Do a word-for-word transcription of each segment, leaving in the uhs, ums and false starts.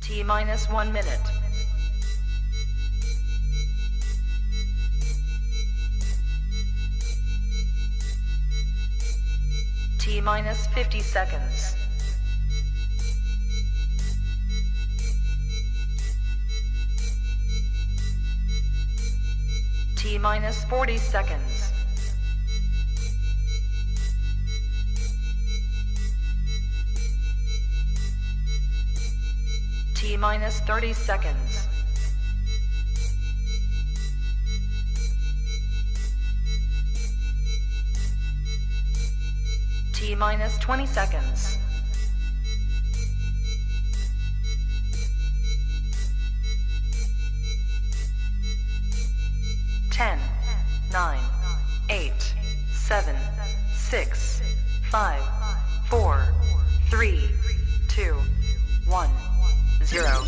T minus one minute. T minus fifty seconds. T minus forty seconds. T minus thirty seconds. T minus twenty seconds. ten, nine, eight, seven, six, five, four, three, two, one, zero.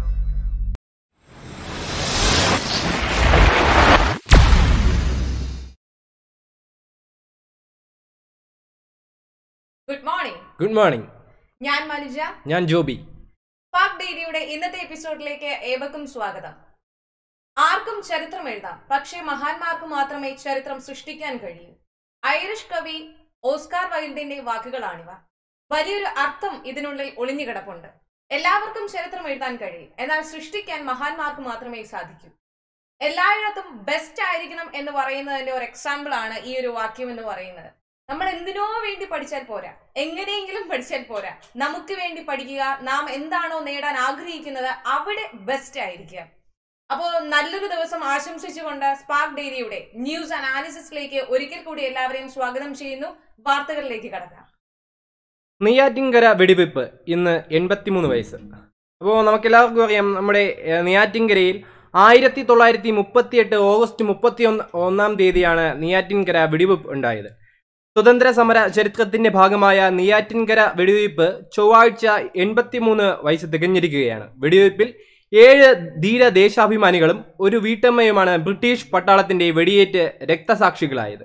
Good morning. Good morning. ഞാൻ മനുജ. ഞാൻ Joby. Spark ഡെയിലിയുടെ ഇന്നത്തെ എപ്പിസോഡിലേക്ക് ഏവർക്കും സ്വാഗതം. ആർക്കും ചരിത്രം എഴുതാം, പക്ഷേ മഹാന്മാർക്ക് മാത്രമേ ചരിത്രം സൃഷ്ടിക്കാൻ കഴിയൂ. ഐറിഷ് കവി ഓസ്കാർ വൈൽഡിന്റെ വാക്കുകളാണിവ. വലിയൊരു അർത്ഥം ഇതിനുള്ളിൽ ഒളിഞ്ഞുകിടപ്പുണ്ട്. എല്ലാവർക്കും ചരിത്രം എഴുതാൻ കഴിയും, എന്നാൽ സൃഷ്ടിക്കാൻ മഹാന്മാർക്ക് മാത്രമേ സാധിക്കൂ. എല്ലായിടത്തും ബെസ്റ്റ് ആയിരിക്കണം എന്ന് പറയുന്നതിന്റെ ഒരു എക്സാമ്പിൾ ആണ് ഈ ഒരു വാക്യം എന്ന് പറയുന്നത്. നമ്മൾ എന്തിനോ വേണ്ടി പഠിച്ചാൽ പോരാ, എങ്ങനെയെങ്കിലും പഠിച്ചാൽ പോരാ, നമുക്ക് വേണ്ടി പഠിക്കുക. നാം എന്താണോ നേടാൻ ആഗ്രഹിക്കുന്നത് അവിടെ ബെസ്റ്റ് ആയിരിക്കുക. അപ്പോൾ നല്ലൊരു ദിവസം ആശംസിച്ചുകൊണ്ട് സ്പാർക്ക് ഡെയിലിയുടെ ന്യൂസ് അനാലിസിസിലേക്ക് ഒരിക്കൽ കൂടി എല്ലാവരെയും സ്വാഗതം ചെയ്യുന്നു. വാർത്തകളിലേക്ക് കടക്കാം. നെയ്യാറ്റിൻകര വെടിവെപ്പ് ഇന്ന് എൺപത്തിമൂന്ന് വയസ്സ്. അപ്പോൾ നമുക്കെല്ലാവർക്കും അറിയാം, നമ്മുടെ നെയ്യാറ്റിൻകരയിൽ ആയിരത്തി തൊള്ളായിരത്തി മുപ്പത്തി എട്ട് ഓഗസ്റ്റ് മുപ്പത്തി ഒന്ന് ഒന്നാം തീയതിയാണ് നെയ്യാറ്റിൻകര വെടിവെപ്പ് ഉണ്ടായത്. സ്വതന്ത്ര സമര ചരിത്രത്തിന്റെ ഭാഗമായ നെയ്യാറ്റിൻകര വെടിവെയ്പ്പ് ചൊവ്വാഴ്ച എൺപത്തിമൂന്ന് വയസ്സ് തികഞ്ഞിരിക്കുകയാണ്. വെടിവെയ്പ്പിൽ ഏഴ് ധീര ദേശാഭിമാനികളും ഒരു വീട്ടമ്മയുമാണ് ബ്രിട്ടീഷ് പട്ടാളത്തിന്റെ വെടിയേറ്റ് രക്തസാക്ഷികളായത്.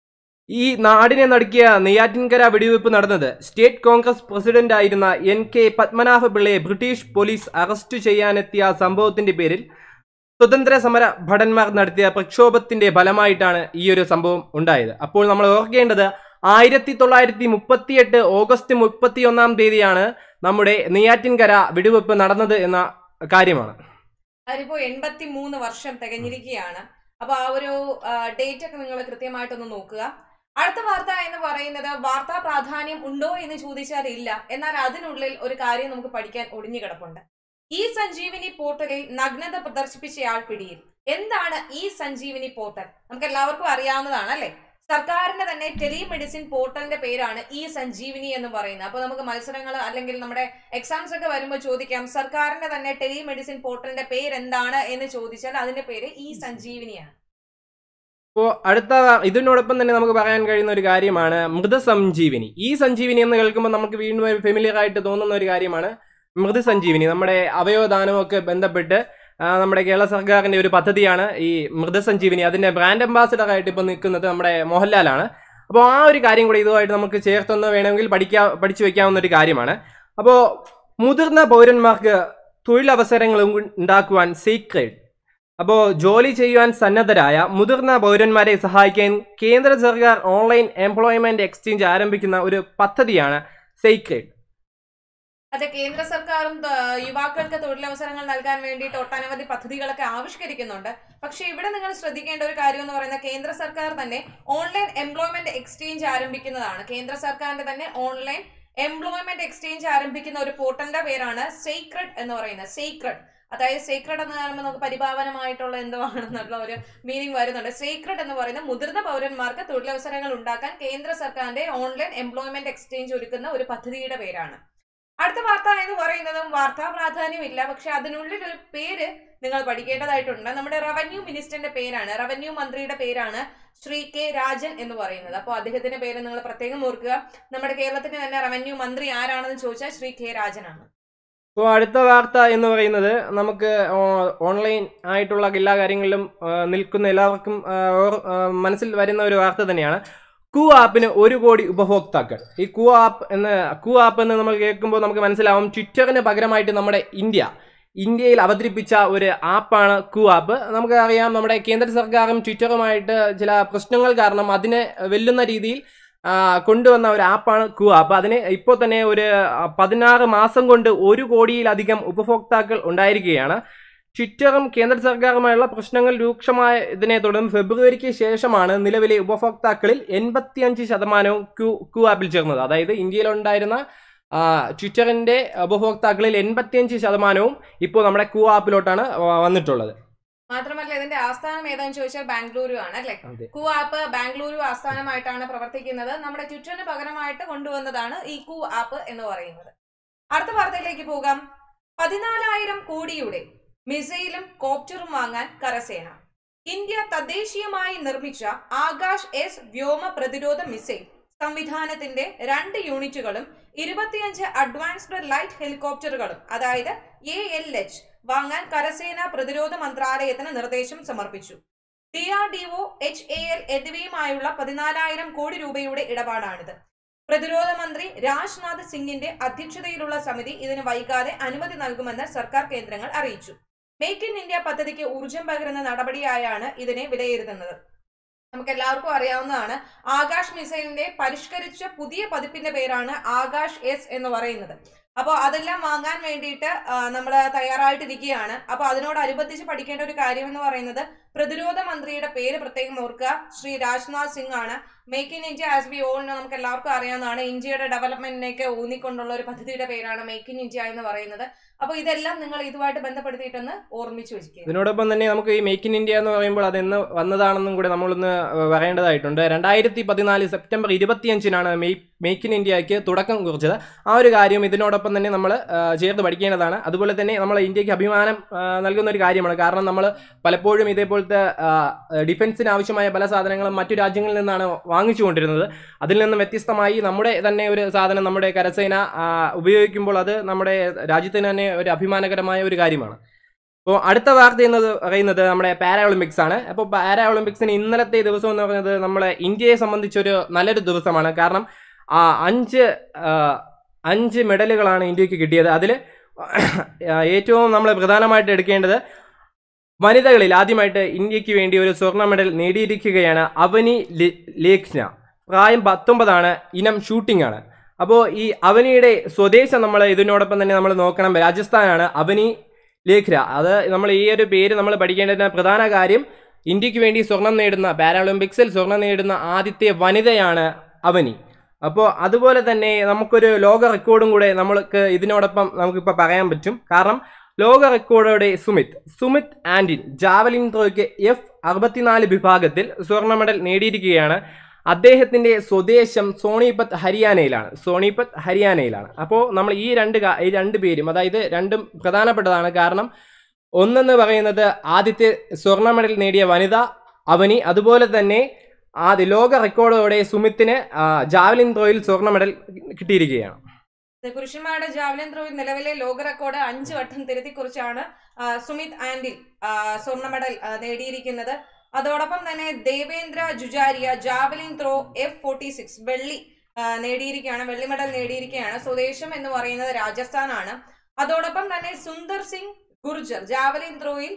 ഈ നാടിനെ നടുക്കിയ നെയ്യാറ്റിൻകര വെടിവെയ്പ്പ് നടന്നത് സ്റ്റേറ്റ് കോൺഗ്രസ് പ്രസിഡന്റ് ആയിരുന്ന എൻ കെ പത്മനാഭ പിള്ളയെ ബ്രിട്ടീഷ് പോലീസ് അറസ്റ്റ് ചെയ്യാനെത്തിയ സംഭവത്തിന്റെ പേരിൽ സ്വതന്ത്ര സമര ഭടന്മാർ നടത്തിയ പ്രക്ഷോഭത്തിന്റെ ഫലമായിട്ടാണ് ഈ ഒരു സംഭവം ഉണ്ടായത്. അപ്പോൾ നമ്മൾ ഓർക്കേണ്ടത് ആയിരത്തി തൊള്ളായിരത്തി മുപ്പത്തി എട്ട് ഓഗസ്റ്റ് മുപ്പത്തി ഒന്നാം തീയതിയാണ് നമ്മുടെ നെയ്യാറ്റിൻകര വെടിവെപ്പ് നടന്നത് എന്ന കാര്യമാണ്. അതിപ്പോ എൺപത്തി മൂന്ന് വർഷം തികഞ്ഞിരിക്കുകയാണ്. അപ്പൊ ആ ഒരു ഡേറ്റ് ഒക്കെ നിങ്ങൾ കൃത്യമായിട്ടൊന്ന് നോക്കുക. അടുത്ത വാർത്ത എന്ന് പറയുന്നത് വാർത്താ പ്രാധാന്യം ഉണ്ടോ എന്ന് ചോദിച്ചാൽ ഇല്ല, എന്നാൽ അതിനുള്ളിൽ ഒരു കാര്യം നമുക്ക് പഠിക്കാൻ ഒളിഞ്ഞു കിടപ്പുണ്ട്. ഈ സഞ്ജീവിനി പോർട്ടലിൽ നഗ്നത പ്രദർശിപ്പിച്ചയാൾ പിടിയിൽ. എന്താണ് ഈ സഞ്ജീവിനി പോർട്ടൽ? നമുക്ക് എല്ലാവർക്കും അറിയാവുന്നതാണ് അല്ലെ. സർക്കാരിന്റെ തന്നെ ടെലിമെഡിസിൻ പോർട്ടലിന്റെ പേരാണ് ഈ സഞ്ജീവിനി എന്ന് പറയുന്നത്. അപ്പൊ നമുക്ക് മത്സരങ്ങൾ അല്ലെങ്കിൽ നമ്മുടെ എക്സാംസ് ഒക്കെ വരുമ്പോൾ ചോദിക്കാം, സർക്കാരിന്റെ തന്നെ ടെലിമെഡിസിൻ പോർട്ടലിന്റെ പേര് എന്താണ് എന്ന് ചോദിച്ചാൽ അതിന്റെ പേര് ഈ സഞ്ജീവിനിയാണ്. അപ്പോൾ അടുത്ത ഇതിനോടൊപ്പം തന്നെ നമുക്ക് പറയാൻ കഴിയുന്ന ഒരു കാര്യമാണ് മൃതസഞ്ജീവിനി. ഈ സഞ്ജീവിനി എന്ന് കേൾക്കുമ്പോൾ നമുക്ക് വീണ്ടും ഫെമിലിയർ ആയിട്ട് തോന്നുന്ന ഒരു കാര്യമാണ് മൃതസഞ്ജീവിനി. നമ്മുടെ അവയവദാനമൊക്കെ ബന്ധപ്പെട്ട് നമ്മുടെ കേരള സർക്കാരിന്റെ ഒരു പദ്ധതിയാണ് ഈ മൃതസഞ്ജീവിനി. അതിന്റെ ബ്രാൻഡ് അംബാസിഡർ ആയിട്ട് ഇപ്പോൾ നിൽക്കുന്നത് നമ്മുടെ മോഹൻലാലാണ്. അപ്പോൾ ആ ഒരു കാര്യം കൂടി ഇതുമായിട്ട് നമുക്ക് ചേർത്തൊന്ന് വേണമെങ്കിൽ പഠിക്കാ പഠിച്ചു വെക്കാവുന്ന ഒരു കാര്യമാണ്. അപ്പോൾ മുതിർന്ന പൗരന്മാർക്ക് തൊഴിലവസരങ്ങൾ ഉണ്ടാക്കുവാൻ സീക്രട്ട്. അപ്പോൾ ജോലി ചെയ്യുവാൻ സന്നദ്ധരായ മുതിർന്ന പൗരന്മാരെ സഹായിക്കാൻ കേന്ദ്ര സർക്കാർ ഓൺലൈൻ എംപ്ലോയ്മെന്റ് എക്സ്ചേഞ്ച് ആരംഭിക്കുന്ന ഒരു പദ്ധതിയാണ് സീക്രട്ട്. അതെ, കേന്ദ്ര സർക്കാരും യുവാക്കൾക്ക് തൊഴിലവസരങ്ങൾ നൽകാൻ വേണ്ടിയിട്ട് ഒട്ടനവധി പദ്ധതികളൊക്കെ ആവിഷ്കരിക്കുന്നുണ്ട്. പക്ഷെ ഇവിടെ നിങ്ങൾ ശ്രദ്ധിക്കേണ്ട ഒരു കാര്യം എന്ന് പറയുന്നത് കേന്ദ്ര സർക്കാർ തന്നെ ഓൺലൈൻ എംപ്ലോയ്മെന്റ് എക്സ്ചേഞ്ച് ആരംഭിക്കുന്നതാണ്. കേന്ദ്ര സർക്കാരിന്റെ തന്നെ ഓൺലൈൻ എംപ്ലോയ്മെന്റ് എക്സ്ചേഞ്ച് ആരംഭിക്കുന്ന ഒരു പോർട്ടലിന്റെ പേരാണ് സീക്രട്ട് എന്ന് പറയുന്നത്. സീക്രട്ട് അതായത് സീക്രട്ട് എന്ന് പറയുമ്പോൾ നമുക്ക് പരിപാവനമായിട്ടുള്ള എന്തോ ആണെന്നുള്ള ഒരു മീനിങ് വരുന്നുണ്ട്. സീക്രട്ട് എന്ന് പറയുന്നത് മുതിർന്ന പൗരന്മാർക്ക് തൊഴിലവസരങ്ങൾ ഉണ്ടാക്കാൻ കേന്ദ്ര സർക്കാരിന്റെ ഓൺലൈൻ എംപ്ലോയ്മെന്റ് എക്സ്ചേഞ്ച് ഒരുക്കുന്ന ഒരു പദ്ധതിയുടെ പേരാണ്. അടുത്ത വാർത്ത എന്ന് പറയുന്നതും വാർത്താ പ്രാധാന്യമില്ല, പക്ഷെ അതിനുള്ളിൽ ഒരു പേര് നിങ്ങൾ പഠിക്കേണ്ടതായിട്ടുണ്ട്. നമ്മുടെ റവന്യൂ മിനിസ്റ്ററിന്റെ പേരാണ്, റവന്യൂ മന്ത്രിയുടെ പേരാണ് ശ്രീ കെ രാജൻ എന്ന് പറയുന്നത്. അപ്പോൾ അദ്ദേഹത്തിന്റെ പേര് നിങ്ങൾ പ്രത്യേകം ഓർക്കുക. നമ്മുടെ കേരളത്തിന്റെ തന്നെ റവന്യൂ മന്ത്രി ആരാണെന്ന് ചോദിച്ചാൽ ശ്രീ കെ രാജനാണ്. അപ്പോൾ അടുത്ത വാർത്ത എന്ന് പറയുന്നത് നമുക്ക് ഓൺലൈൻ ആയിട്ടുള്ള എല്ലാ കാര്യങ്ങളിലും നിൽക്കുന്ന എല്ലാവർക്കും മനസ്സിൽ വരുന്ന ഒരു വാർത്ത തന്നെയാണ്. കൂ ആപ്പിന് ഒരു കോടി ഉപഭോക്താക്കൾ. ഈ കൂ ആപ്പ് എന്ന് കൂ ആപ്പ് എന്ന് നമ്മൾ കേൾക്കുമ്പോൾ നമുക്ക് മനസ്സിലാവും ട്വിറ്ററിന് പകരമായിട്ട് നമ്മുടെ ഇന്ത്യ ഇന്ത്യയിൽ അവതരിപ്പിച്ച ഒരു ആപ്പാണ് കു ആപ്പ്. നമുക്കറിയാം നമ്മുടെ കേന്ദ്ര സർക്കാരും ട്വിറ്ററുമായിട്ട് ചില പ്രശ്നങ്ങൾ കാരണം അതിനെ വെല്ലുന്ന രീതിയിൽ കൊണ്ടുവന്ന ഒരു ആപ്പാണ് കു ആപ്പ്. അതിന് ഇപ്പോൾ തന്നെ ഒരു പതിനാറ് മാസം കൊണ്ട് ഒരു കോടിയിലധികം ഉപഭോക്താക്കൾ ഉണ്ടായിരിക്കുകയാണ്. ട്വിറ്ററും കേന്ദ്ര സർക്കാരുമായുള്ള പ്രശ്നങ്ങൾ രൂക്ഷമായ ഇതിനെ തുടർന്ന് ഫെബ്രുവരിക്ക് ശേഷമാണ് നിലവിലെ ഉപഭോക്താക്കളിൽ എൺപത്തിയഞ്ച് ശതമാനവും ക്യൂ ക്യൂ ആപ്പിൽ ചേർന്നത്. അതായത് ഇന്ത്യയിലുണ്ടായിരുന്ന ട്വിറ്ററിൻ്റെ ഉപഭോക്താക്കളിൽ എൺപത്തിയഞ്ച് ശതമാനവും ഇപ്പോൾ നമ്മുടെ ക്യൂ ആപ്പിലോട്ടാണ് വന്നിട്ടുള്ളത്. മാത്രമല്ല ഇതിന്റെ ആസ്ഥാനം ഏതാണെന്ന് ചോദിച്ചാൽ ബാംഗ്ലൂരു ആണ് അല്ലെ. കു ആപ്പ് ബാംഗ്ലൂരു ആസ്ഥാനമായിട്ടാണ് പ്രവർത്തിക്കുന്നത്. നമ്മുടെ ട്വിറ്ററിന് പകരമായിട്ട് കൊണ്ടുവന്നതാണ് ഈ കു ആപ്പ് എന്ന് പറയുന്നത്. അടുത്ത വാർത്തയിലേക്ക് പോകാം. പതിനാലായിരം കോടിയുടെ മിസൈലും കോപ്റ്ററും വാങ്ങാൻ കരസേന. ഇന്ത്യ തദ്ദേശീയമായി നിർമ്മിച്ച ആകാശ് എസ് വ്യോമ പ്രതിരോധ മിസൈൽ സംവിധാനത്തിന്റെ രണ്ട് യൂണിറ്റുകളും ഇരുപത്തിയഞ്ച് അഡ്വാൻസ്ഡ് ലൈറ്റ് ഹെലികോപ്റ്ററുകളും അതായത് എ എൽ എച്ച് വാങ്ങാൻ കരസേന പ്രതിരോധ മന്ത്രാലയത്തിന് നിർദ്ദേശം സമർപ്പിച്ചു. D R D O, H A L എന്നിവയുമായുള്ള പതിനാലായിരം കോടി രൂപയുടെ ഇടപാടാണിത്. പ്രതിരോധ മന്ത്രി രാജ്നാഥ് സിംഗിന്റെ അധ്യക്ഷതയിലുള്ള സമിതി ഇതിന് വൈകാതെ അനുമതി നൽകുമെന്ന് സർക്കാർ കേന്ദ്രങ്ങൾ അറിയിച്ചു. മേക്ക് ഇൻ ഇന്ത്യ പദ്ധതിക്ക് ഊർജം പകരുന്ന നടപടിയായാണ് ഇതിനെ വിലയിരുത്തുന്നത്. നമുക്ക് എല്ലാവർക്കും അറിയാവുന്നതാണ് ആകാശ് മിസൈലിന്റെ പരിഷ്കരിച്ച പുതിയ പതിപ്പിന്റെ പേരാണ് ആകാശ് എസ് എന്ന് പറയുന്നത്. അപ്പോൾ അതെല്ലാം വാങ്ങാൻ വേണ്ടിയിട്ട് നമ്മൾ തയ്യാറായിട്ടിരിക്കുകയാണ്. അപ്പോൾ അതിനോടനുബന്ധിച്ച് പഠിക്കേണ്ട ഒരു കാര്യം എന്ന് പറയുന്നത് പ്രതിരോധ മന്ത്രിയുടെ പേര് പ്രത്യേകം ഓർക്കുക, ശ്രീ രാജ്നാഥ് സിംഗ് ആണ്. Make in India as we all നമുക്ക് എല്ലാവർക്കും അറിയാവുന്നതാണ്. ഇന്ത്യയുടെ ഡെവലപ്മെന്റിനൊക്കെ ഊന്നിക്കൊണ്ടുള്ള ഒരു പദ്ധതിയുടെ പേരാണ് മേക്ക് ഇൻ ഇന്ത്യ എന്ന് പറയുന്നത്. അപ്പോൾ ഇതെല്ലാം നിങ്ങൾ ഇതുമായിട്ട് ബന്ധപ്പെടുത്തിയിട്ടൊന്ന് ഓർമ്മിച്ചു വെക്കുക. ഇതിനോടൊപ്പം തന്നെ നമുക്ക് ഈ മേക്ക് ഇൻ ഇന്ത്യ എന്ന് പറയുമ്പോൾ അതെന്ന് വന്നതാണെന്നും കൂടെ നമ്മളൊന്ന് പറയേണ്ടതായിട്ടുണ്ട്. രണ്ടായിരത്തി പതിനാല് സെപ്റ്റംബർ ഇരുപത്തിയഞ്ചിനാണ് മേക്ക് ഇൻ ഇന്ത്യക്ക് തുടക്കം കുറിച്ചത്. ആ ഒരു കാര്യം ഇതിനോടൊപ്പം തന്നെ നമ്മൾ ചേർത്ത് പഠിക്കേണ്ടതാണ്. അതുപോലെ തന്നെ നമ്മൾ ഇന്ത്യക്ക് അഭിമാനം നൽകുന്ന ഒരു കാര്യമാണ്. കാരണം നമ്മൾ പലപ്പോഴും ഇതേപോലത്തെ ഡിഫൻസിന് ആവശ്യമായ പല സാധനങ്ങളും മറ്റു രാജ്യങ്ങളിൽ നിന്നാണ് വാങ്ങിച്ചുകൊണ്ടിരുന്നത്. അതിൽ നിന്നും വ്യത്യസ്തമായി നമ്മുടെ തന്നെ ഒരു സാധനം നമ്മുടെ കരസേന ഉപയോഗിക്കുമ്പോൾ അത് നമ്മുടെ രാജ്യത്തിന് തന്നെ ഒരു അഭിമാനകരമായ ഒരു കാര്യമാണ്. അപ്പോൾ അടുത്ത വാർത്ത എന്ന് പറയുന്നത് നമ്മുടെ പാരാ ഒളിമ്പിക്സ് ആണ്. അപ്പോൾ പാരാ ഒളിമ്പിക്സിന് ഇന്നലത്തെ ദിവസം എന്ന് പറയുന്നത് നമ്മളെ ഇന്ത്യയെ സംബന്ധിച്ചൊരു നല്ലൊരു ദിവസമാണ്. കാരണം അഞ്ച് അഞ്ച് മെഡലുകളാണ് ഇന്ത്യക്ക് കിട്ടിയത്. അതിൽ ഏറ്റവും നമ്മൾ പ്രധാനമായിട്ട് എടുക്കേണ്ടത് വനിതകളിൽ ആദ്യമായിട്ട് ഇന്ത്യക്ക് വേണ്ടി ഒരു സ്വർണ്ണ മെഡൽ നേടിയിരിക്കുകയാണ് അവനി ലേഖ്ന. പ്രായം പത്തൊമ്പതാണ്, ഇനം ഷൂട്ടിംഗ് ആണ്. അപ്പോൾ ഈ അവനിയുടെ സ്വദേശം നമ്മൾ ഇതിനോടൊപ്പം തന്നെ നമ്മൾ നോക്കണം. രാജസ്ഥാനാണ് അവനി ലേഖ്ന. അത് നമ്മൾ ഈ ഒരു പേര് നമ്മൾ പഠിക്കേണ്ടതിന് പ്രധാന കാര്യം ഇന്ത്യക്ക് വേണ്ടി സ്വർണം നേടുന്ന പാരാഒളിമ്പിക്സിൽ സ്വർണം നേടുന്ന ആദ്യത്തെ വനിതയാണ് അവനി. അപ്പോൾ അതുപോലെ തന്നെ നമുക്കൊരു ലോക റെക്കോർഡും കൂടെ നമ്മൾക്ക് ഇതിനോടൊപ്പം നമുക്കിപ്പോൾ പറയാൻ പറ്റും. കാരണം ലോക റെക്കോർഡോടെ സുമിത് സുമിത് ആൻഡിൻ ജാവലിൻ ത്രോയ്ക്ക് എഫ് അറുപത്തിനാല് വിഭാഗത്തിൽ സ്വർണ്ണ മെഡൽ നേടിയിരിക്കുകയാണ്. അദ്ദേഹത്തിൻ്റെ സ്വദേശം സോണിപത്ത് ഹരിയാനയിലാണ് സോണിപത്ത് ഹരിയാനയിലാണ് അപ്പോൾ നമ്മൾ ഈ രണ്ട് ഈ രണ്ട് പേരും അതായത് രണ്ടും പ്രധാനപ്പെട്ടതാണ്. കാരണം ഒന്നെന്ന് പറയുന്നത് ആദ്യത്തെ സ്വർണ്ണ മെഡൽ നേടിയ വനിത അവനി, അതുപോലെ തന്നെ ആദ്യ ലോക റെക്കോർഡോടെ സുമിത്തിന് ജാവലിൻ ത്രോയിൽ സ്വർണ്ണ മെഡൽ കിട്ടിയിരിക്കുകയാണ്. പുരുഷന്മാരുടെ ജാവലിൻ ത്രോയിൽ നിലവിലെ ലോക റെക്കോർഡ് അഞ്ച് വട്ടം തിരുത്തി കുറിച്ചാണ് സുമിത് ആൻഡിൽ സ്വർണ്ണ മെഡൽ നേടിയിരിക്കുന്നത്. അതോടൊപ്പം തന്നെ Devendra Jhajharia javelin throw F forty six വെള്ളി നേടിയിരിക്കുകയാണ് വെള്ളി മെഡൽ നേടിയിരിക്കുകയാണ്. സ്വദേശം എന്ന് പറയുന്നത് രാജസ്ഥാനാണ്. അതോടൊപ്പം തന്നെ സുന്ദർ സിംഗ് ഗുർജർ ജാവലിൻ ത്രോയിൽ